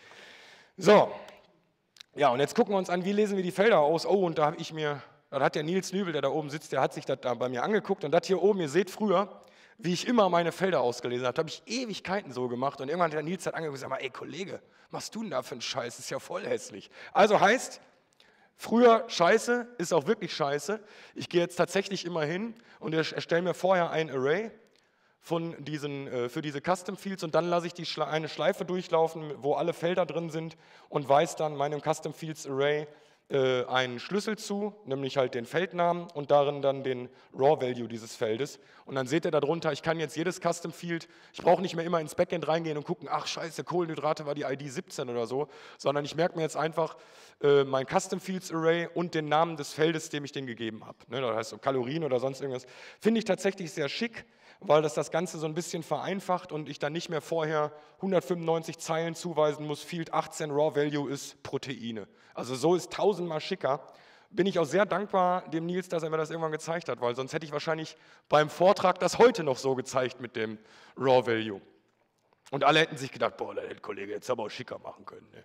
So, ja, und jetzt gucken wir uns an, wie lesen wir die Felder aus. Oh, und da habe ich mir, da hat der Nils Nübel, der da oben sitzt, der hat sich das da bei mir angeguckt und das hier oben, ihr seht früher, wie ich immer meine Felder ausgelesen habe, habe ich Ewigkeiten so gemacht und irgendwann hat der Nils hat angeguckt und gesagt, ey Kollege, was machst du denn da für einen Scheiß, das ist ja voll hässlich. Also heißt, früher scheiße, ist auch wirklich scheiße. Ich gehe jetzt tatsächlich immer hin und erstelle mir vorher ein Array von diesen, äh, für diese Custom Fields und dann lasse ich die Schle eine Schleife durchlaufen, wo alle Felder drin sind und weise dann meinem Custom Fields Array äh, einen Schlüssel zu, nämlich halt den Feldnamen und darin dann den Raw Value dieses Feldes. Und dann seht ihr darunter, ich kann jetzt jedes Custom Field, ich brauche nicht mehr immer ins Backend reingehen und gucken, ach scheiße, Kohlenhydrate war die I D siebzehn oder so, sondern ich merke mir jetzt einfach äh, mein Custom Fields Array und den Namen des Feldes, dem ich den gegeben habe. Ne, das heißt so Kalorien oder sonst irgendwas. Finde ich tatsächlich sehr schick, weil das das Ganze so ein bisschen vereinfacht und ich dann nicht mehr vorher hundertfünfundneunzig Zeilen zuweisen muss, Field achtzehn Raw Value ist Proteine. Also so ist tausendmal schicker. Bin ich auch sehr dankbar dem Nils, dass er mir das irgendwann gezeigt hat, weil sonst hätte ich wahrscheinlich beim Vortrag das heute noch so gezeigt mit dem Raw Value. Und alle hätten sich gedacht, boah, der hätte Kollege jetzt aber auch schicker machen können. Ne?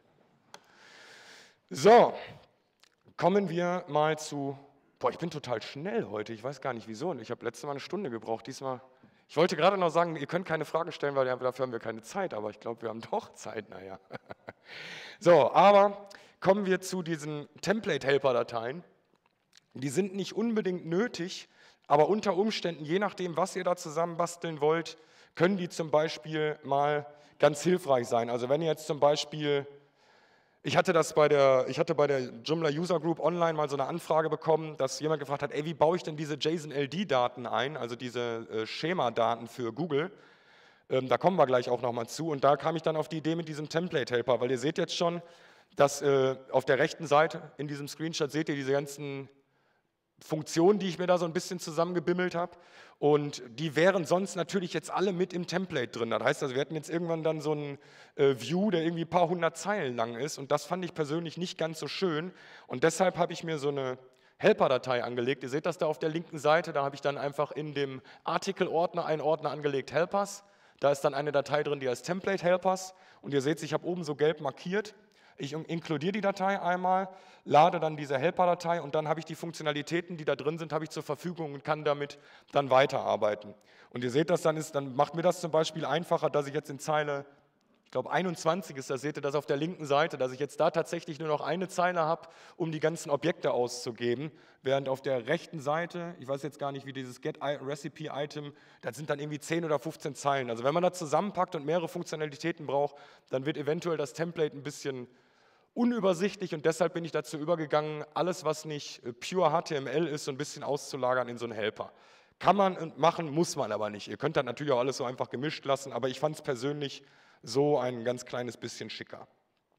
So, kommen wir mal zu, boah, ich bin total schnell heute, ich weiß gar nicht wieso. Ich habe letztes Mal eine Stunde gebraucht, diesmal. Ich wollte gerade noch sagen, ihr könnt keine Fragen stellen, weil dafür haben wir keine Zeit, aber ich glaube, wir haben doch Zeit, naja. So, aber kommen wir zu diesen Template-Helper-Dateien. Die sind nicht unbedingt nötig, aber unter Umständen, je nachdem, was ihr da zusammen basteln wollt, können die zum Beispiel mal ganz hilfreich sein. Also wenn ihr jetzt zum Beispiel, ich hatte das bei der, ich hatte bei der Joomla User Group online mal so eine Anfrage bekommen, dass jemand gefragt hat, ey, wie baue ich denn diese JSON-L D-Daten ein, also diese äh, Schema-Daten für Google. Ähm, da kommen wir gleich auch nochmal zu. Und da kam ich dann auf die Idee mit diesem Template-Helper, weil ihr seht jetzt schon, dass äh, auf der rechten Seite in diesem Screenshot seht ihr diese ganzen Funktionen, die ich mir da so ein bisschen zusammengebimmelt habe. Und die wären sonst natürlich jetzt alle mit im Template drin. Das heißt also, wir hätten jetzt irgendwann dann so einen äh, View, der irgendwie ein paar hundert Zeilen lang ist. Und das fand ich persönlich nicht ganz so schön. Und deshalb habe ich mir so eine Helper-Datei angelegt. Ihr seht das da auf der linken Seite. Da habe ich dann einfach in dem Artikel-Ordner einen Ordner angelegt, Helpers. Da ist dann eine Datei drin, die heißt Template Helpers. Und ihr seht, ich habe oben so gelb markiert. Ich inkludiere die Datei einmal, lade dann diese Helper-Datei und dann habe ich die Funktionalitäten, die da drin sind, habe ich zur Verfügung und kann damit dann weiterarbeiten. Und ihr seht das dann, ist, dann macht mir das zum Beispiel einfacher, dass ich jetzt in Zeile, ich glaube einundzwanzig ist das, seht ihr das auf der linken Seite, dass ich jetzt da tatsächlich nur noch eine Zeile habe, um die ganzen Objekte auszugeben, während auf der rechten Seite, ich weiß jetzt gar nicht, wie dieses Get Recipe Item, das sind dann irgendwie zehn oder fünfzehn Zeilen. Also wenn man das zusammenpackt und mehrere Funktionalitäten braucht, dann wird eventuell das Template ein bisschen unübersichtlich und deshalb bin ich dazu übergegangen, alles, was nicht pure H T M L ist, so ein bisschen auszulagern in so einen Helper. Kann man machen, muss man aber nicht. Ihr könnt dann natürlich auch alles so einfach gemischt lassen, aber ich fand es persönlich so ein ganz kleines bisschen schicker.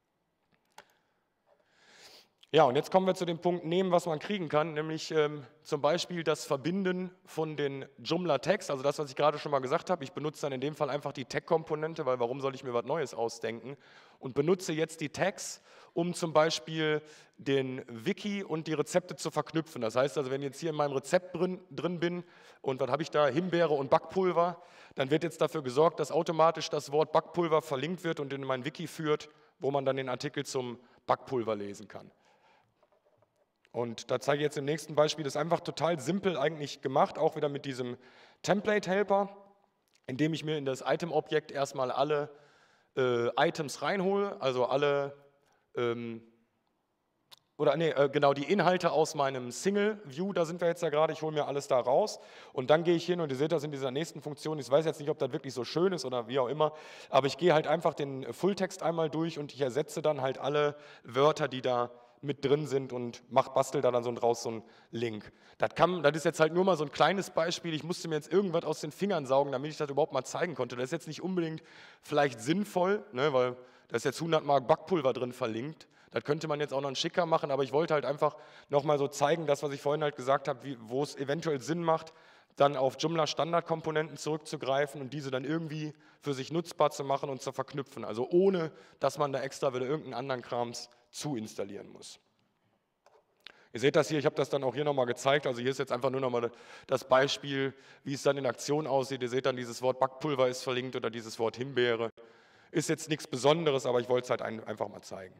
Ja, und jetzt kommen wir zu dem Punkt nehmen, was man kriegen kann, nämlich ähm, zum Beispiel das Verbinden von den Joomla-Tags, also das, was ich gerade schon mal gesagt habe. Ich benutze dann in dem Fall einfach die Tag-Komponente, weil warum soll ich mir was Neues ausdenken? Und benutze jetzt die Tags, um zum Beispiel den Wiki und die Rezepte zu verknüpfen. Das heißt also, wenn ich jetzt hier in meinem Rezept drin, drin bin und was habe ich da, Himbeere und Backpulver, dann wird jetzt dafür gesorgt, dass automatisch das Wort Backpulver verlinkt wird und in mein Wiki führt, wo man dann den Artikel zum Backpulver lesen kann. Und da zeige ich jetzt im nächsten Beispiel, das ist einfach total simpel eigentlich gemacht, auch wieder mit diesem Template-Helper, indem ich mir in das Item-Objekt erstmal alle äh, Items reinhole, also alle, ähm, oder nee, äh, genau die Inhalte aus meinem Single-View, da sind wir jetzt ja gerade, ich hole mir alles da raus und dann gehe ich hin und ihr seht das in dieser nächsten Funktion, ich weiß jetzt nicht, ob das wirklich so schön ist oder wie auch immer, aber ich gehe halt einfach den Fulltext einmal durch und ich ersetze dann halt alle Wörter, die da mit drin sind und mach, bastel da dann so draus so einen Link. Das, kann, das ist jetzt halt nur mal so ein kleines Beispiel. Ich musste mir jetzt irgendwas aus den Fingern saugen, damit ich das überhaupt mal zeigen konnte. Das ist jetzt nicht unbedingt vielleicht sinnvoll, ne, weil da ist jetzt hundert Mark Backpulver drin verlinkt. Das könnte man jetzt auch noch ein schicker machen, aber ich wollte halt einfach nochmal so zeigen, das, was ich vorhin halt gesagt habe, wie, wo es eventuell Sinn macht, dann auf Joomla Standardkomponenten zurückzugreifen und diese dann irgendwie für sich nutzbar zu machen und zu verknüpfen. Also ohne, dass man da extra wieder irgendeinen anderen Krams zu installieren muss. Ihr seht das hier, ich habe das dann auch hier nochmal gezeigt, also hier ist jetzt einfach nur nochmal das Beispiel, wie es dann in Aktion aussieht. Ihr seht dann, dieses Wort Backpulver ist verlinkt oder dieses Wort Himbeere. Ist jetzt nichts Besonderes, aber ich wollte es halt ein, einfach mal zeigen.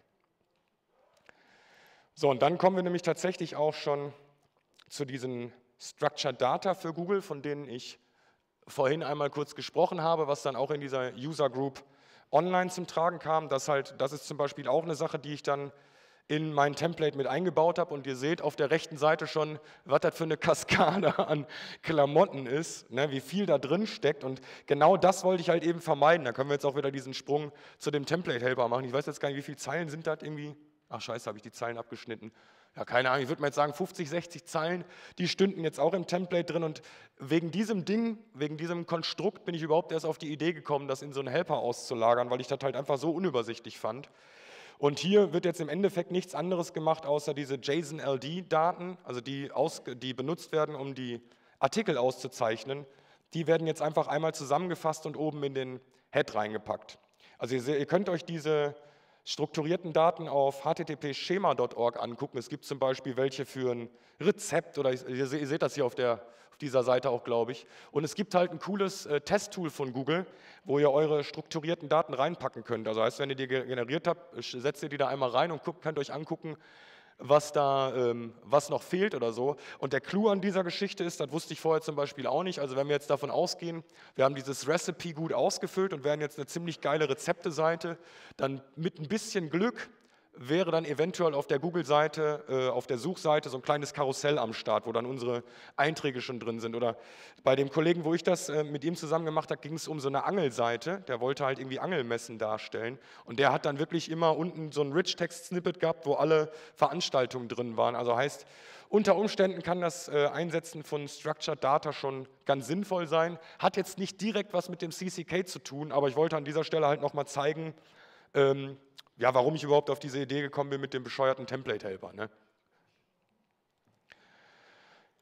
So, und dann kommen wir nämlich tatsächlich auch schon zu diesen Structured Data für Google, von denen ich vorhin einmal kurz gesprochen habe, was dann auch in dieser User Group online zum Tragen kam. Das, halt, das ist zum Beispiel auch eine Sache, die ich dann in mein Template mit eingebaut habe und ihr seht auf der rechten Seite schon, was das für eine Kaskade an Klamotten ist, ne, wie viel da drin steckt und genau das wollte ich halt eben vermeiden. Da können wir jetzt auch wieder diesen Sprung zu dem Template-Helper machen. Ich weiß jetzt gar nicht, wie viele Zeilen sind das irgendwie? Ach scheiße, habe ich die Zeilen abgeschnitten. Ja, keine Ahnung, ich würde mal jetzt sagen fünfzig, sechzig Zeilen, die stünden jetzt auch im Template drin und wegen diesem Ding, wegen diesem Konstrukt bin ich überhaupt erst auf die Idee gekommen, das in so einen Helper auszulagern, weil ich das halt einfach so unübersichtlich fand. Und hier wird jetzt im Endeffekt nichts anderes gemacht, außer diese JSON-L D-Daten, also die, aus, die benutzt werden, um die Artikel auszuzeichnen, die werden jetzt einfach einmal zusammengefasst und oben in den Head reingepackt. Also ihr, ihr könnt euch diese strukturierten Daten auf h t t p schema punkt org angucken. Es gibt zum Beispiel welche für ein Rezept oder ihr seht das hier auf, der, auf dieser Seite auch, glaube ich. Und es gibt halt ein cooles äh, Testtool von Google, wo ihr eure strukturierten Daten reinpacken könnt. Also heißt, wenn ihr die generiert habt, setzt ihr die da einmal rein und guckt, könnt euch angucken, was da, ähm, was noch fehlt oder so. Und der Clou an dieser Geschichte ist, das wusste ich vorher zum Beispiel auch nicht, also wenn wir jetzt davon ausgehen, wir haben dieses Recipe gut ausgefüllt und wären jetzt eine ziemlich geile Rezepte-Seite, dann mit ein bisschen Glück wäre dann eventuell auf der Google-Seite, äh, auf der Suchseite so ein kleines Karussell am Start, wo dann unsere Einträge schon drin sind. Oder bei dem Kollegen, wo ich das äh, mit ihm zusammen gemacht habe, ging es um so eine Angelseite. Der wollte halt irgendwie Angelmessen darstellen. Und der hat dann wirklich immer unten so ein Rich-Text-Snippet gehabt, wo alle Veranstaltungen drin waren. Also heißt, unter Umständen kann das äh, Einsetzen von Structured Data schon ganz sinnvoll sein. Hat jetzt nicht direkt was mit dem C C K zu tun, aber ich wollte an dieser Stelle halt nochmal zeigen, ähm, ja, warum ich überhaupt auf diese Idee gekommen bin mit dem bescheuerten Template-Helper. Ne?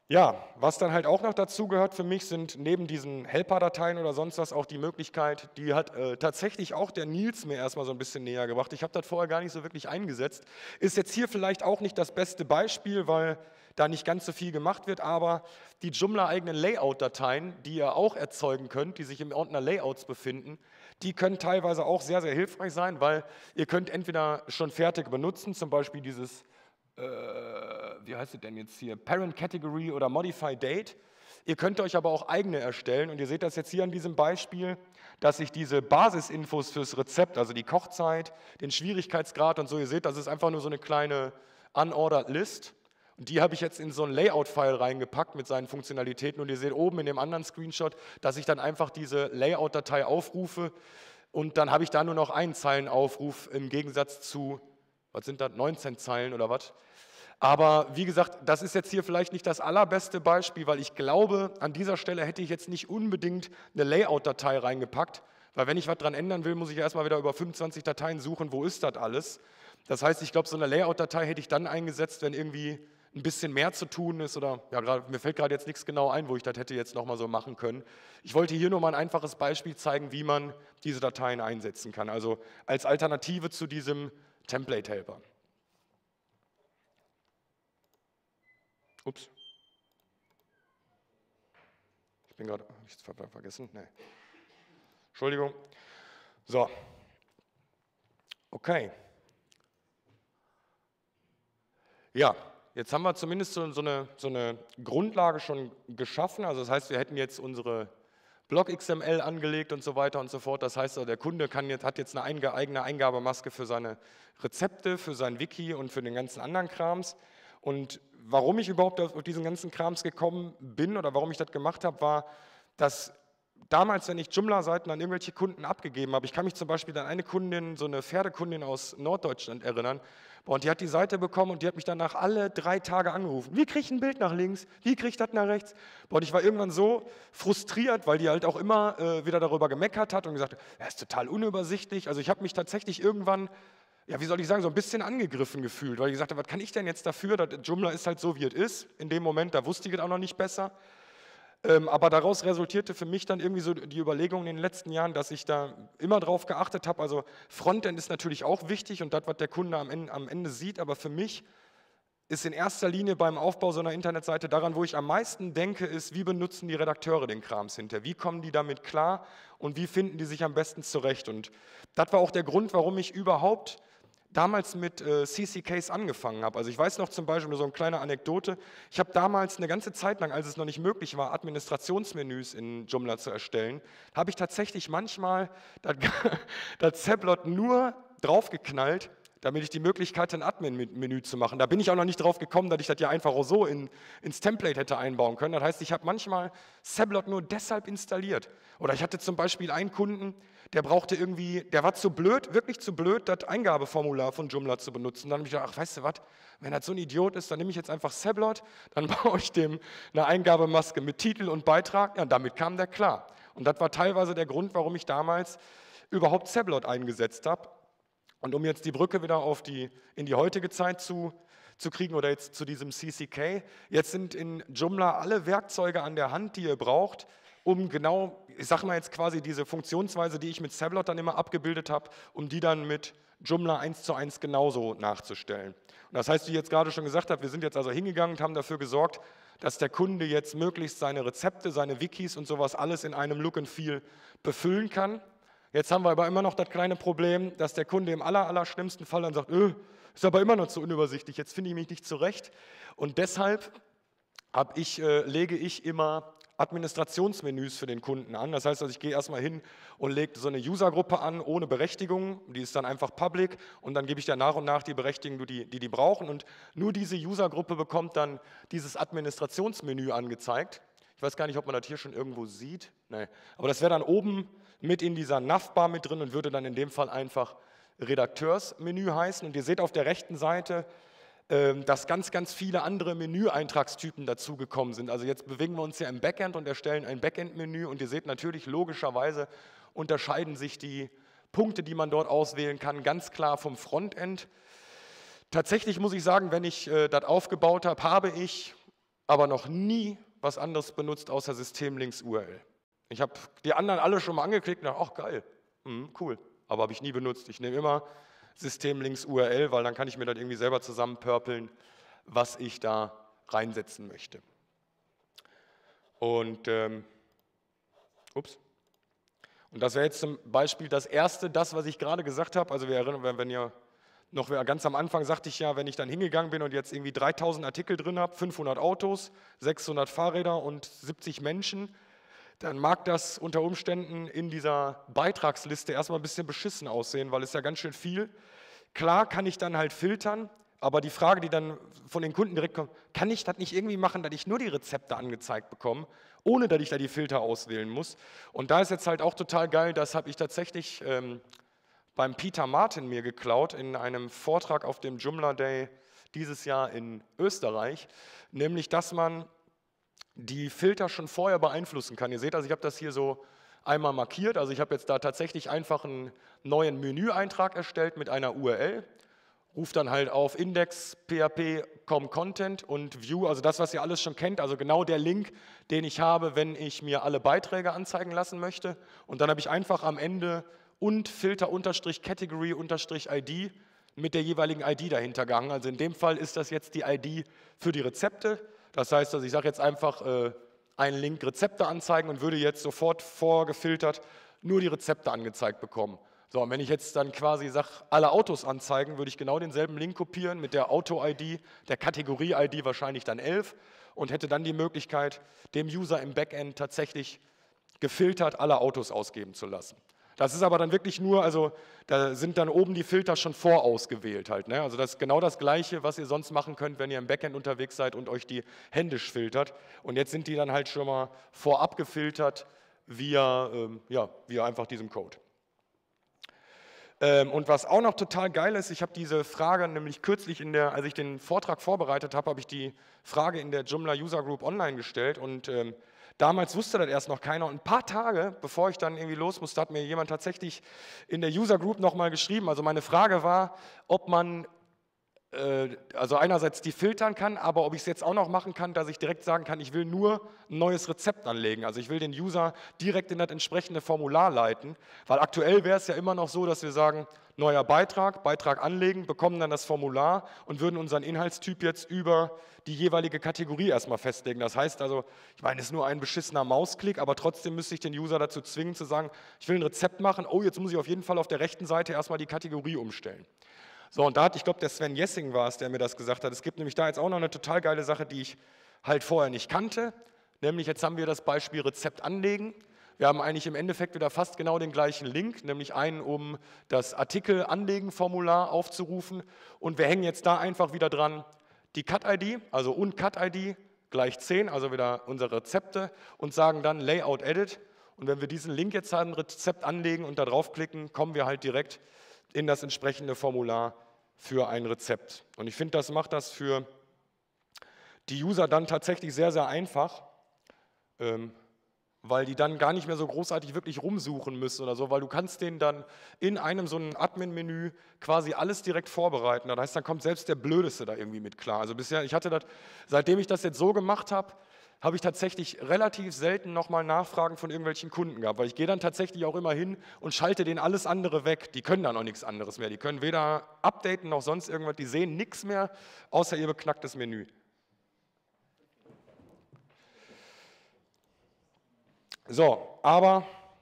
Ja, was dann halt auch noch dazu gehört für mich, sind neben diesen Helper-Dateien oder sonst was auch die Möglichkeit, die hat äh, tatsächlich auch der Nils mir erstmal so ein bisschen näher gebracht. Ich habe das vorher gar nicht so wirklich eingesetzt. Ist jetzt hier vielleicht auch nicht das beste Beispiel, weil da nicht ganz so viel gemacht wird, aber die Joomla-eigenen Layout-Dateien, die ihr auch erzeugen könnt, die sich im Ordner Layouts befinden, die können teilweise auch sehr, sehr hilfreich sein, weil ihr könnt entweder schon fertig benutzen, zum Beispiel dieses äh, wie heißt es denn jetzt hier, Parent Category oder Modify Date. Ihr könnt euch aber auch eigene erstellen und ihr seht das jetzt hier an diesem Beispiel, dass ich diese Basisinfos fürs Rezept, also die Kochzeit, den Schwierigkeitsgrad und so, ihr seht, das ist einfach nur so eine kleine Unordered List und die habe ich jetzt in so ein Layout-File reingepackt mit seinen Funktionalitäten und ihr seht oben in dem anderen Screenshot, dass ich dann einfach diese Layout-Datei aufrufe und dann habe ich da nur noch einen Zeilenaufruf im Gegensatz zu, was sind das, neunzehn Zeilen oder was? Aber wie gesagt, das ist jetzt hier vielleicht nicht das allerbeste Beispiel, weil ich glaube, an dieser Stelle hätte ich jetzt nicht unbedingt eine Layout-Datei reingepackt, weil wenn ich was dran ändern will, muss ich erstmal wieder über fünfundzwanzig Dateien suchen, wo ist das alles. Das heißt, ich glaube, so eine Layout-Datei hätte ich dann eingesetzt, wenn irgendwie ein bisschen mehr zu tun ist oder, ja, grad, mir fällt gerade jetzt nichts genau ein, wo ich das hätte jetzt nochmal so machen können. Ich wollte hier nur mal ein einfaches Beispiel zeigen, wie man diese Dateien einsetzen kann, also als Alternative zu diesem Template-Helper. Ups. Ich bin gerade, habe ich es vergessen? Nee. Entschuldigung. So. Okay. Ja, jetzt haben wir zumindest so, so, eine, so eine Grundlage schon geschaffen. Also das heißt, wir hätten jetzt unsere Block-X M L angelegt und so weiter und so fort. Das heißt, der Kunde kann jetzt, hat jetzt eine eigene Eingabemaske für seine Rezepte, für sein Wiki und für den ganzen anderen Krams. Und warum ich überhaupt auf diesen ganzen Krams gekommen bin oder warum ich das gemacht habe, war, dass damals, wenn ich Joomla-Seiten an irgendwelche Kunden abgegeben habe, ich kann mich zum Beispiel an eine Kundin, so eine Pferdekundin aus Norddeutschland erinnern, und die hat die Seite bekommen und die hat mich danach alle drei Tage angerufen. Wie kriege ich ein Bild nach links? Wie kriege ich das nach rechts? Und ich war irgendwann so frustriert, weil die halt auch immer äh, wieder darüber gemeckert hat und gesagt hat, ja, ist total unübersichtlich. Also ich habe mich tatsächlich irgendwann, ja, wie soll ich sagen, so ein bisschen angegriffen gefühlt, weil ich gesagt habe, was kann ich denn jetzt dafür? Das Joomla ist halt so, wie es ist. In dem Moment, da wusste ich es auch noch nicht besser. Ähm, aber daraus resultierte für mich dann irgendwie so die Überlegung in den letzten Jahren, dass ich da immer drauf geachtet habe. Also Frontend ist natürlich auch wichtig und das, was der Kunde am Ende, am Ende sieht, aber für mich ist in erster Linie beim Aufbau so einer Internetseite daran, wo ich am meisten denke, ist, wie benutzen die Redakteure den Krams hinter? Wie kommen die damit klar und wie finden die sich am besten zurecht? Und das war auch der Grund, warum ich überhaupt damals mit äh, C C Ks angefangen habe. Also ich weiß noch zum Beispiel, nur so eine kleine Anekdote, ich habe damals eine ganze Zeit lang, als es noch nicht möglich war, Administrationsmenüs in Joomla zu erstellen, habe ich tatsächlich manchmal das, das Zeblot nur draufgeknallt, damit ich die Möglichkeit hatte, ein Admin-Menü zu machen. Da bin ich auch noch nicht drauf gekommen, dass ich das ja einfach auch so in, ins Template hätte einbauen können. Das heißt, ich habe manchmal Zeblot nur deshalb installiert. Oder ich hatte zum Beispiel einen Kunden, der brauchte irgendwie, der war zu blöd, wirklich zu blöd, das Eingabeformular von Joomla zu benutzen. Dann habe ich gedacht, ach, weißt du was, wenn das so ein Idiot ist, dann nehme ich jetzt einfach Zeblot, dann baue ich dem eine Eingabemaske mit Titel und Beitrag. Ja, und damit kam der klar. Und das war teilweise der Grund, warum ich damals überhaupt Zeblot eingesetzt habe. Und um jetzt die Brücke wieder auf die, in die heutige Zeit zu, zu kriegen oder jetzt zu diesem C C K, jetzt sind in Joomla alle Werkzeuge an der Hand, die ihr braucht, um genau, ich sage mal jetzt quasi diese Funktionsweise, die ich mit Zeblot dann immer abgebildet habe, um die dann mit Joomla eins zu eins genauso nachzustellen. Und das heißt, wie ich jetzt gerade schon gesagt habe, wir sind jetzt also hingegangen und haben dafür gesorgt, dass der Kunde jetzt möglichst seine Rezepte, seine Wikis und sowas alles in einem Look and Feel befüllen kann. Jetzt haben wir aber immer noch das kleine Problem, dass der Kunde im aller, aller schlimmsten Fall dann sagt, öh, ist aber immer noch zu unübersichtlich, jetzt finde ich mich nicht zurecht. Und deshalb hab ich, äh, lege ich immer Administrationsmenüs für den Kunden an. Das heißt, also ich gehe erstmal hin und lege so eine Usergruppe an, ohne Berechtigung. Die ist dann einfach public und dann gebe ich dann nach und nach die Berechtigung, die die, die brauchen. Und nur diese Usergruppe bekommt dann dieses Administrationsmenü angezeigt. Ich weiß gar nicht, ob man das hier schon irgendwo sieht. Nee. Aber das wäre dann oben mit in dieser Navbar mit drin und würde dann in dem Fall einfach Redakteursmenü heißen. Und ihr seht auf der rechten Seite, dass ganz, ganz viele andere Menü-Eintragstypen dazugekommen sind. Also jetzt bewegen wir uns ja im Backend und erstellen ein Backend-Menü und ihr seht natürlich, logischerweise unterscheiden sich die Punkte, die man dort auswählen kann, ganz klar vom Frontend. Tatsächlich muss ich sagen, wenn ich äh, das aufgebaut habe, habe ich aber noch nie was anderes benutzt außer Systemlinks U R L. Ich habe die anderen alle schon mal angeklickt und dachte, ach geil, mhm, cool, aber habe ich nie benutzt. Ich nehme immer Systemlinks U R L, weil dann kann ich mir dann irgendwie selber zusammenpörpeln, was ich da reinsetzen möchte. Und, ähm, ups. Und das wäre jetzt zum Beispiel das Erste, das, was ich gerade gesagt habe. Also wir erinnern, wenn ihr noch ganz am Anfang sagte ich ja, wenn ich dann hingegangen bin und jetzt irgendwie dreitausend Artikel drin habe, fünfhundert Autos, sechshundert Fahrräder und siebzig Menschen, dann mag das unter Umständen in dieser Beitragsliste erstmal ein bisschen beschissen aussehen, weil es ja ganz schön viel. Klar kann ich dann halt filtern, aber die Frage, die dann von den Kunden direkt kommt, kann ich das nicht irgendwie machen, dass ich nur die Rezepte angezeigt bekomme, ohne dass ich da die Filter auswählen muss? Und da ist jetzt halt auch total geil, das habe ich tatsächlich ähm, beim Peter Martin mir geklaut in einem Vortrag auf dem Joomla Day dieses Jahr in Österreich, nämlich, dass man die Filter schon vorher beeinflussen kann. Ihr seht, also ich habe das hier so einmal markiert, also ich habe jetzt da tatsächlich einfach einen neuen Menüeintrag erstellt mit einer U R L, rufe dann halt auf index punkt p h p punkt com content und view, also das, was ihr alles schon kennt, also genau der Link, den ich habe, wenn ich mir alle Beiträge anzeigen lassen möchte. Und dann habe ich einfach am Ende und Filter unterstrich Category unterstrich I D mit der jeweiligen I D dahinter gehangen. Also in dem Fall ist das jetzt die I D für die Rezepte. Das heißt, also ich sage jetzt einfach äh, einen Link Rezepte anzeigen und würde jetzt sofort vorgefiltert nur die Rezepte angezeigt bekommen. So, und wenn ich jetzt dann quasi sage, alle Autos anzeigen, würde ich genau denselben Link kopieren mit der Auto-I D, der Kategorie-I D wahrscheinlich dann elf und hätte dann die Möglichkeit, dem User im Backend tatsächlich gefiltert alle Autos ausgeben zu lassen. Das ist aber dann wirklich nur, also da sind dann oben die Filter schon vorausgewählt halt, ne? Also das ist genau das Gleiche, was ihr sonst machen könnt, wenn ihr im Backend unterwegs seid und euch die händisch filtert. Und jetzt sind die dann halt schon mal vorab gefiltert via, ähm, ja, via einfach diesem Code. Ähm, und was auch noch total geil ist, ich habe diese Frage nämlich kürzlich, in der, als ich den Vortrag vorbereitet habe, habe ich die Frage in der Joomla User Group online gestellt und ähm, damals wusste das erst noch keiner und ein paar Tage, bevor ich dann irgendwie los musste, hat mir jemand tatsächlich in der User Group nochmal geschrieben. Also meine Frage war, ob man äh, also einerseits die filtern kann, aber ob ich es jetzt auch noch machen kann, dass ich direkt sagen kann, ich will nur ein neues Rezept anlegen. Also ich will den User direkt in das entsprechende Formular leiten, weil aktuell wäre es ja immer noch so, dass wir sagen, neuer Beitrag, Beitrag anlegen, bekommen dann das Formular und würden unseren Inhaltstyp jetzt über die jeweilige Kategorie erstmal festlegen. Das heißt also, ich meine, es ist nur ein beschissener Mausklick, aber trotzdem müsste ich den User dazu zwingen zu sagen, ich will ein Rezept machen, oh, jetzt muss ich auf jeden Fall auf der rechten Seite erstmal die Kategorie umstellen. So, und da hat, ich glaube, der Sven Jessing war es, der mir das gesagt hat. Es gibt nämlich da jetzt auch noch eine total geile Sache, die ich halt vorher nicht kannte. Nämlich jetzt haben wir das Beispiel Rezept anlegen. Wir haben eigentlich im Endeffekt wieder fast genau den gleichen Link, nämlich einen, um das Artikel-Anlegen-Formular aufzurufen. Und wir hängen jetzt da einfach wieder dran die Cut-I D, also und Cut-I D gleich zehn, also wieder unsere Rezepte und sagen dann Layout Edit. Und wenn wir diesen Link jetzt haben, Rezept anlegen und da draufklicken, kommen wir halt direkt in das entsprechende Formular für ein Rezept. Und ich finde, das macht das für die User dann tatsächlich sehr, sehr einfach, ähm, weil die dann gar nicht mehr so großartig wirklich rumsuchen müssen oder so, weil du kannst denen dann in einem so einem Admin-Menü quasi alles direkt vorbereiten. Das heißt, dann kommt selbst der Blödeste da irgendwie mit klar. Also bisher, ich hatte das, seitdem ich das jetzt so gemacht habe, habe ich tatsächlich relativ selten nochmal Nachfragen von irgendwelchen Kunden gehabt, weil ich gehe dann tatsächlich auch immer hin und schalte denen alles andere weg. Die können dann auch nichts anderes mehr. Die können weder updaten noch sonst irgendwas, die sehen nichts mehr, außer ihr beknacktes Menü. So, aber,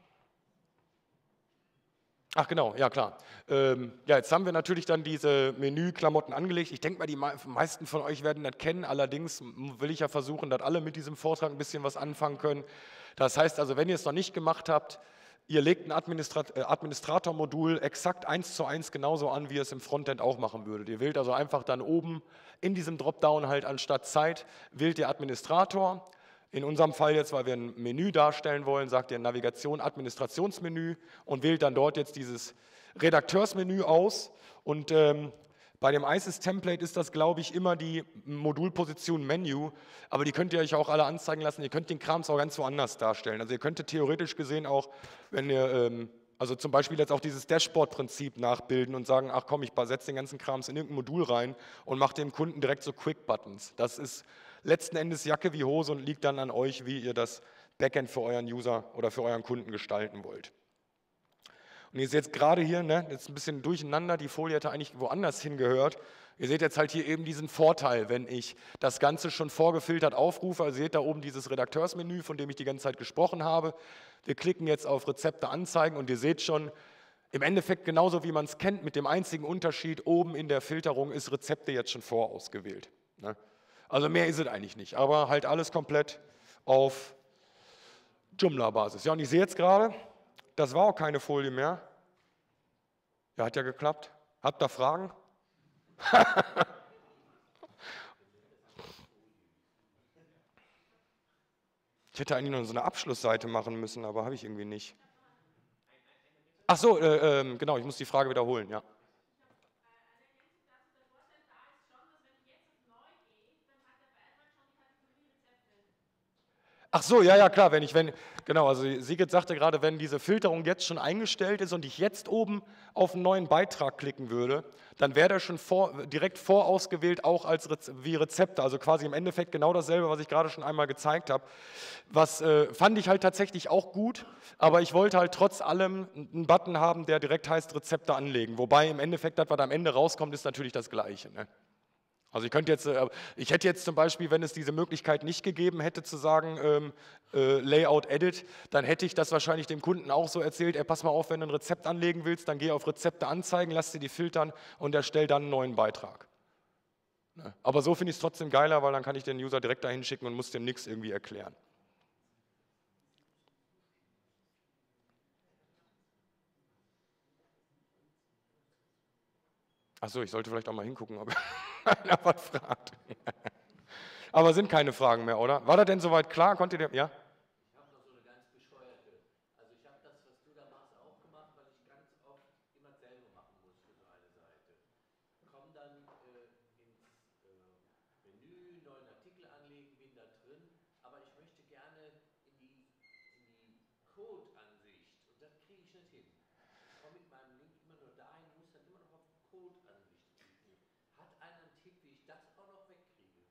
ach genau, ja klar. Ähm, ja, jetzt haben wir natürlich dann diese Menüklamotten angelegt. Ich denke mal, die meisten von euch werden das kennen. Allerdings will ich ja versuchen, dass alle mit diesem Vortrag ein bisschen was anfangen können. Das heißt also, wenn ihr es noch nicht gemacht habt, ihr legt ein Administrat- äh, Administrator-Modul exakt eins zu eins genauso an, wie ihr es im Frontend auch machen würdet. Ihr wählt also einfach dann oben in diesem Dropdown halt anstatt Zeit, wählt ihr Administrator. In unserem Fall jetzt, weil wir ein Menü darstellen wollen, sagt ihr Navigation, Administrationsmenü und wählt dann dort jetzt dieses Redakteursmenü aus. Und ähm, bei dem I S I S-Template ist das, glaube ich, immer die Modulposition Menu, aber die könnt ihr euch auch alle anzeigen lassen. Ihr könnt den Krams auch ganz woanders darstellen. Also ihr könntet theoretisch gesehen auch, wenn ihr, ähm, also zum Beispiel jetzt auch dieses Dashboard-Prinzip nachbilden und sagen, ach komm, ich setze den ganzen Krams in irgendein Modul rein und mache dem Kunden direkt so Quick-Buttons. Das ist letzten Endes Jacke wie Hose und liegt dann an euch, wie ihr das Backend für euren User oder für euren Kunden gestalten wollt. Und ihr seht jetzt gerade hier, ne, jetzt ein bisschen durcheinander, die Folie hätte eigentlich woanders hingehört. Ihr seht jetzt halt hier eben diesen Vorteil, wenn ich das Ganze schon vorgefiltert aufrufe. Also ihr seht da oben dieses Redakteursmenü, von dem ich die ganze Zeit gesprochen habe. Wir klicken jetzt auf Rezepte anzeigen und ihr seht schon, im Endeffekt genauso wie man es kennt, mit dem einzigen Unterschied, oben in der Filterung ist Rezepte jetzt schon vorausgewählt. Ne? Also mehr ist es eigentlich nicht, aber halt alles komplett auf Joomla-Basis. Ja, und ich sehe jetzt gerade, das war auch keine Folie mehr. Ja, hat ja geklappt. Habt ihr Fragen? Ich hätte eigentlich noch so eine Abschlussseite machen müssen, aber habe ich irgendwie nicht. Ach so, äh, äh, genau, ich muss die Frage wiederholen, ja. Ach so, ja, ja, klar, wenn ich, wenn, genau, also Sigrid sagte gerade, wenn diese Filterung jetzt schon eingestellt ist und ich jetzt oben auf einen neuen Beitrag klicken würde, dann wäre der schon vor, direkt vorausgewählt, auch als Rez wie Rezepte, also quasi im Endeffekt genau dasselbe, was ich gerade schon einmal gezeigt habe. Was äh, fand ich halt tatsächlich auch gut, aber ich wollte halt trotz allem einen Button haben, der direkt heißt Rezepte anlegen, wobei im Endeffekt das, was am Ende rauskommt, ist natürlich das Gleiche, ne? Also ich könnte jetzt, ich hätte jetzt zum Beispiel, wenn es diese Möglichkeit nicht gegeben hätte, zu sagen ähm, äh, Layout Edit, dann hätte ich das wahrscheinlich dem Kunden auch so erzählt, ey, pass mal auf, wenn du ein Rezept anlegen willst, dann geh auf Rezepte anzeigen, lass dir die filtern und erstell dann einen neuen Beitrag. Ne? Aber so finde ich es trotzdem geiler, weil dann kann ich den User direkt dahin schicken und muss dem nichts irgendwie erklären. Achso, ich sollte vielleicht auch mal hingucken, ob einer was fragt. Aber sind keine Fragen mehr, oder? War das denn soweit klar? Konnt ihr, ja?
Ich habe noch so eine ganz bescheuerte. Also ich habe das, was du da machst, auch gemacht, weil ich ganz oft immer selber machen muss für so eine Seite. Komm dann äh, ins äh, Menü, neuen Artikel anlegen, bin da drin, aber ich möchte gerne in die, in die Code-Ansicht und das kriege ich nicht hin. Ich komme mit meinem Link immer nur dahin, muss dann immer noch auf Code-Ansicht klicken. Hat einer einen Tipp, wie ich das auch noch wegkriege?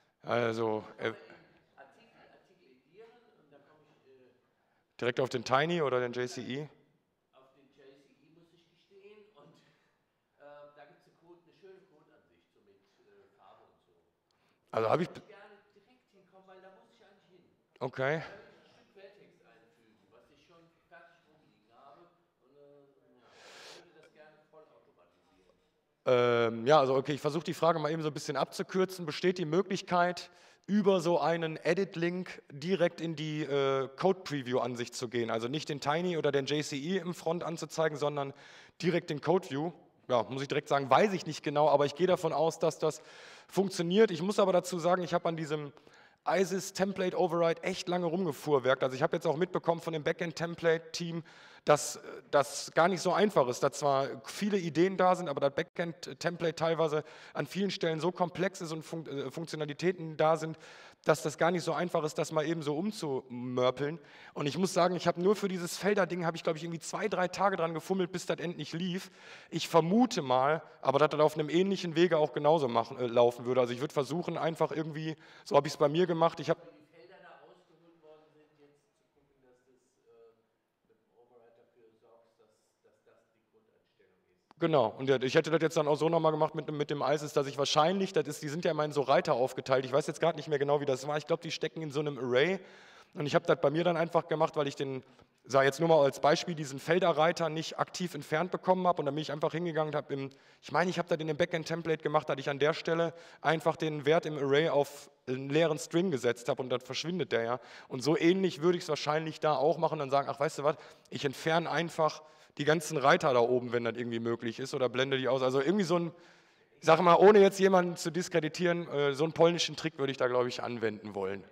Also, äh,
Artikel, Artikel edieren und da komme ich äh,
direkt auf den Tiny oder den J C E?
auf den J C E, muss ich gestehen, und äh, da gibt es eine, Code, eine schöne Codeansicht, so mit äh, Farbe und so.
Also
Da
habe ich,
würde ich gerne direkt hinkommen, weil da muss ich eigentlich hin.
okay.
Da will ich ein Stück Quelltext einfügen, was ich schon fertig rumliegen habe, und äh, ja, ich würde das gerne vollautomatisieren.
Ähm, ja, also okay, ich versuche die Frage mal eben so ein bisschen abzukürzen. Besteht die Möglichkeit, über so einen Edit-Link direkt in die äh, Code-Preview-Ansicht zu gehen? Also nicht den Tiny oder den J C E im Front anzuzeigen, sondern direkt den Code-View? Ja, muss ich direkt sagen, weiß ich nicht genau, aber ich gehe davon aus, dass das funktioniert. Ich muss aber dazu sagen, ich habe an diesem I S I S Template Override echt lange rumgefuhrwerkt. Also ich habe jetzt auch mitbekommen von dem Backend Template Team, dass das gar nicht so einfach ist, dass zwar viele Ideen da sind, aber das Backend Template teilweise an vielen Stellen so komplex ist und Fun äh, Funktionalitäten da sind, dass das gar nicht so einfach ist, das mal eben so umzumörpeln. Und ich muss sagen, ich habe nur für dieses Felder-Ding, habe ich glaube ich irgendwie zwei, drei Tage dran gefummelt, bis das endlich lief. Ich vermute mal, aber dass das auf einem ähnlichen Wege auch genauso machen, äh, laufen würde. Also ich würde versuchen, einfach irgendwie, so habe ich es bei mir gemacht, ich habe
Wenn die Felder da ausgeholt worden sind, jetzt zu gucken, dass das äh, mit dem Override dafür sorgt, dass, dass das die Grundeinstellung ist.
Genau, und ich hätte das jetzt dann auch so nochmal gemacht mit, mit dem I S I S, dass ich wahrscheinlich, das ist, die sind ja immer in so Reiter aufgeteilt, ich weiß jetzt gerade nicht mehr genau, wie das war, ich glaube, die stecken in so einem Array und ich habe das bei mir dann einfach gemacht, weil ich den, sage jetzt nur mal als Beispiel, diesen Felderreiter nicht aktiv entfernt bekommen habe und dann bin ich einfach hingegangen und habe im, ich meine, ich habe das in dem Backend-Template gemacht, dass ich an der Stelle einfach den Wert im Array auf einen leeren String gesetzt habe und dann verschwindet der ja. Und so ähnlich würde ich es wahrscheinlich da auch machen und dann sagen, ach weißt du was, ich entferne einfach die ganzen Reiter da oben, wenn das irgendwie möglich ist, oder blende die aus. Also irgendwie so ein, ich sage mal, ohne jetzt jemanden zu diskreditieren, äh, so einen polnischen Trick würde ich da, glaube ich, anwenden wollen.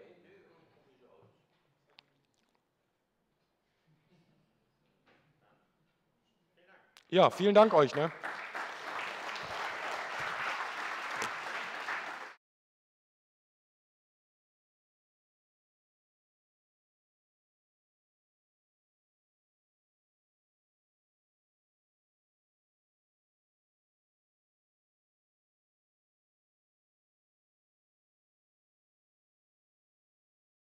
Ja, vielen Dank euch. Ne?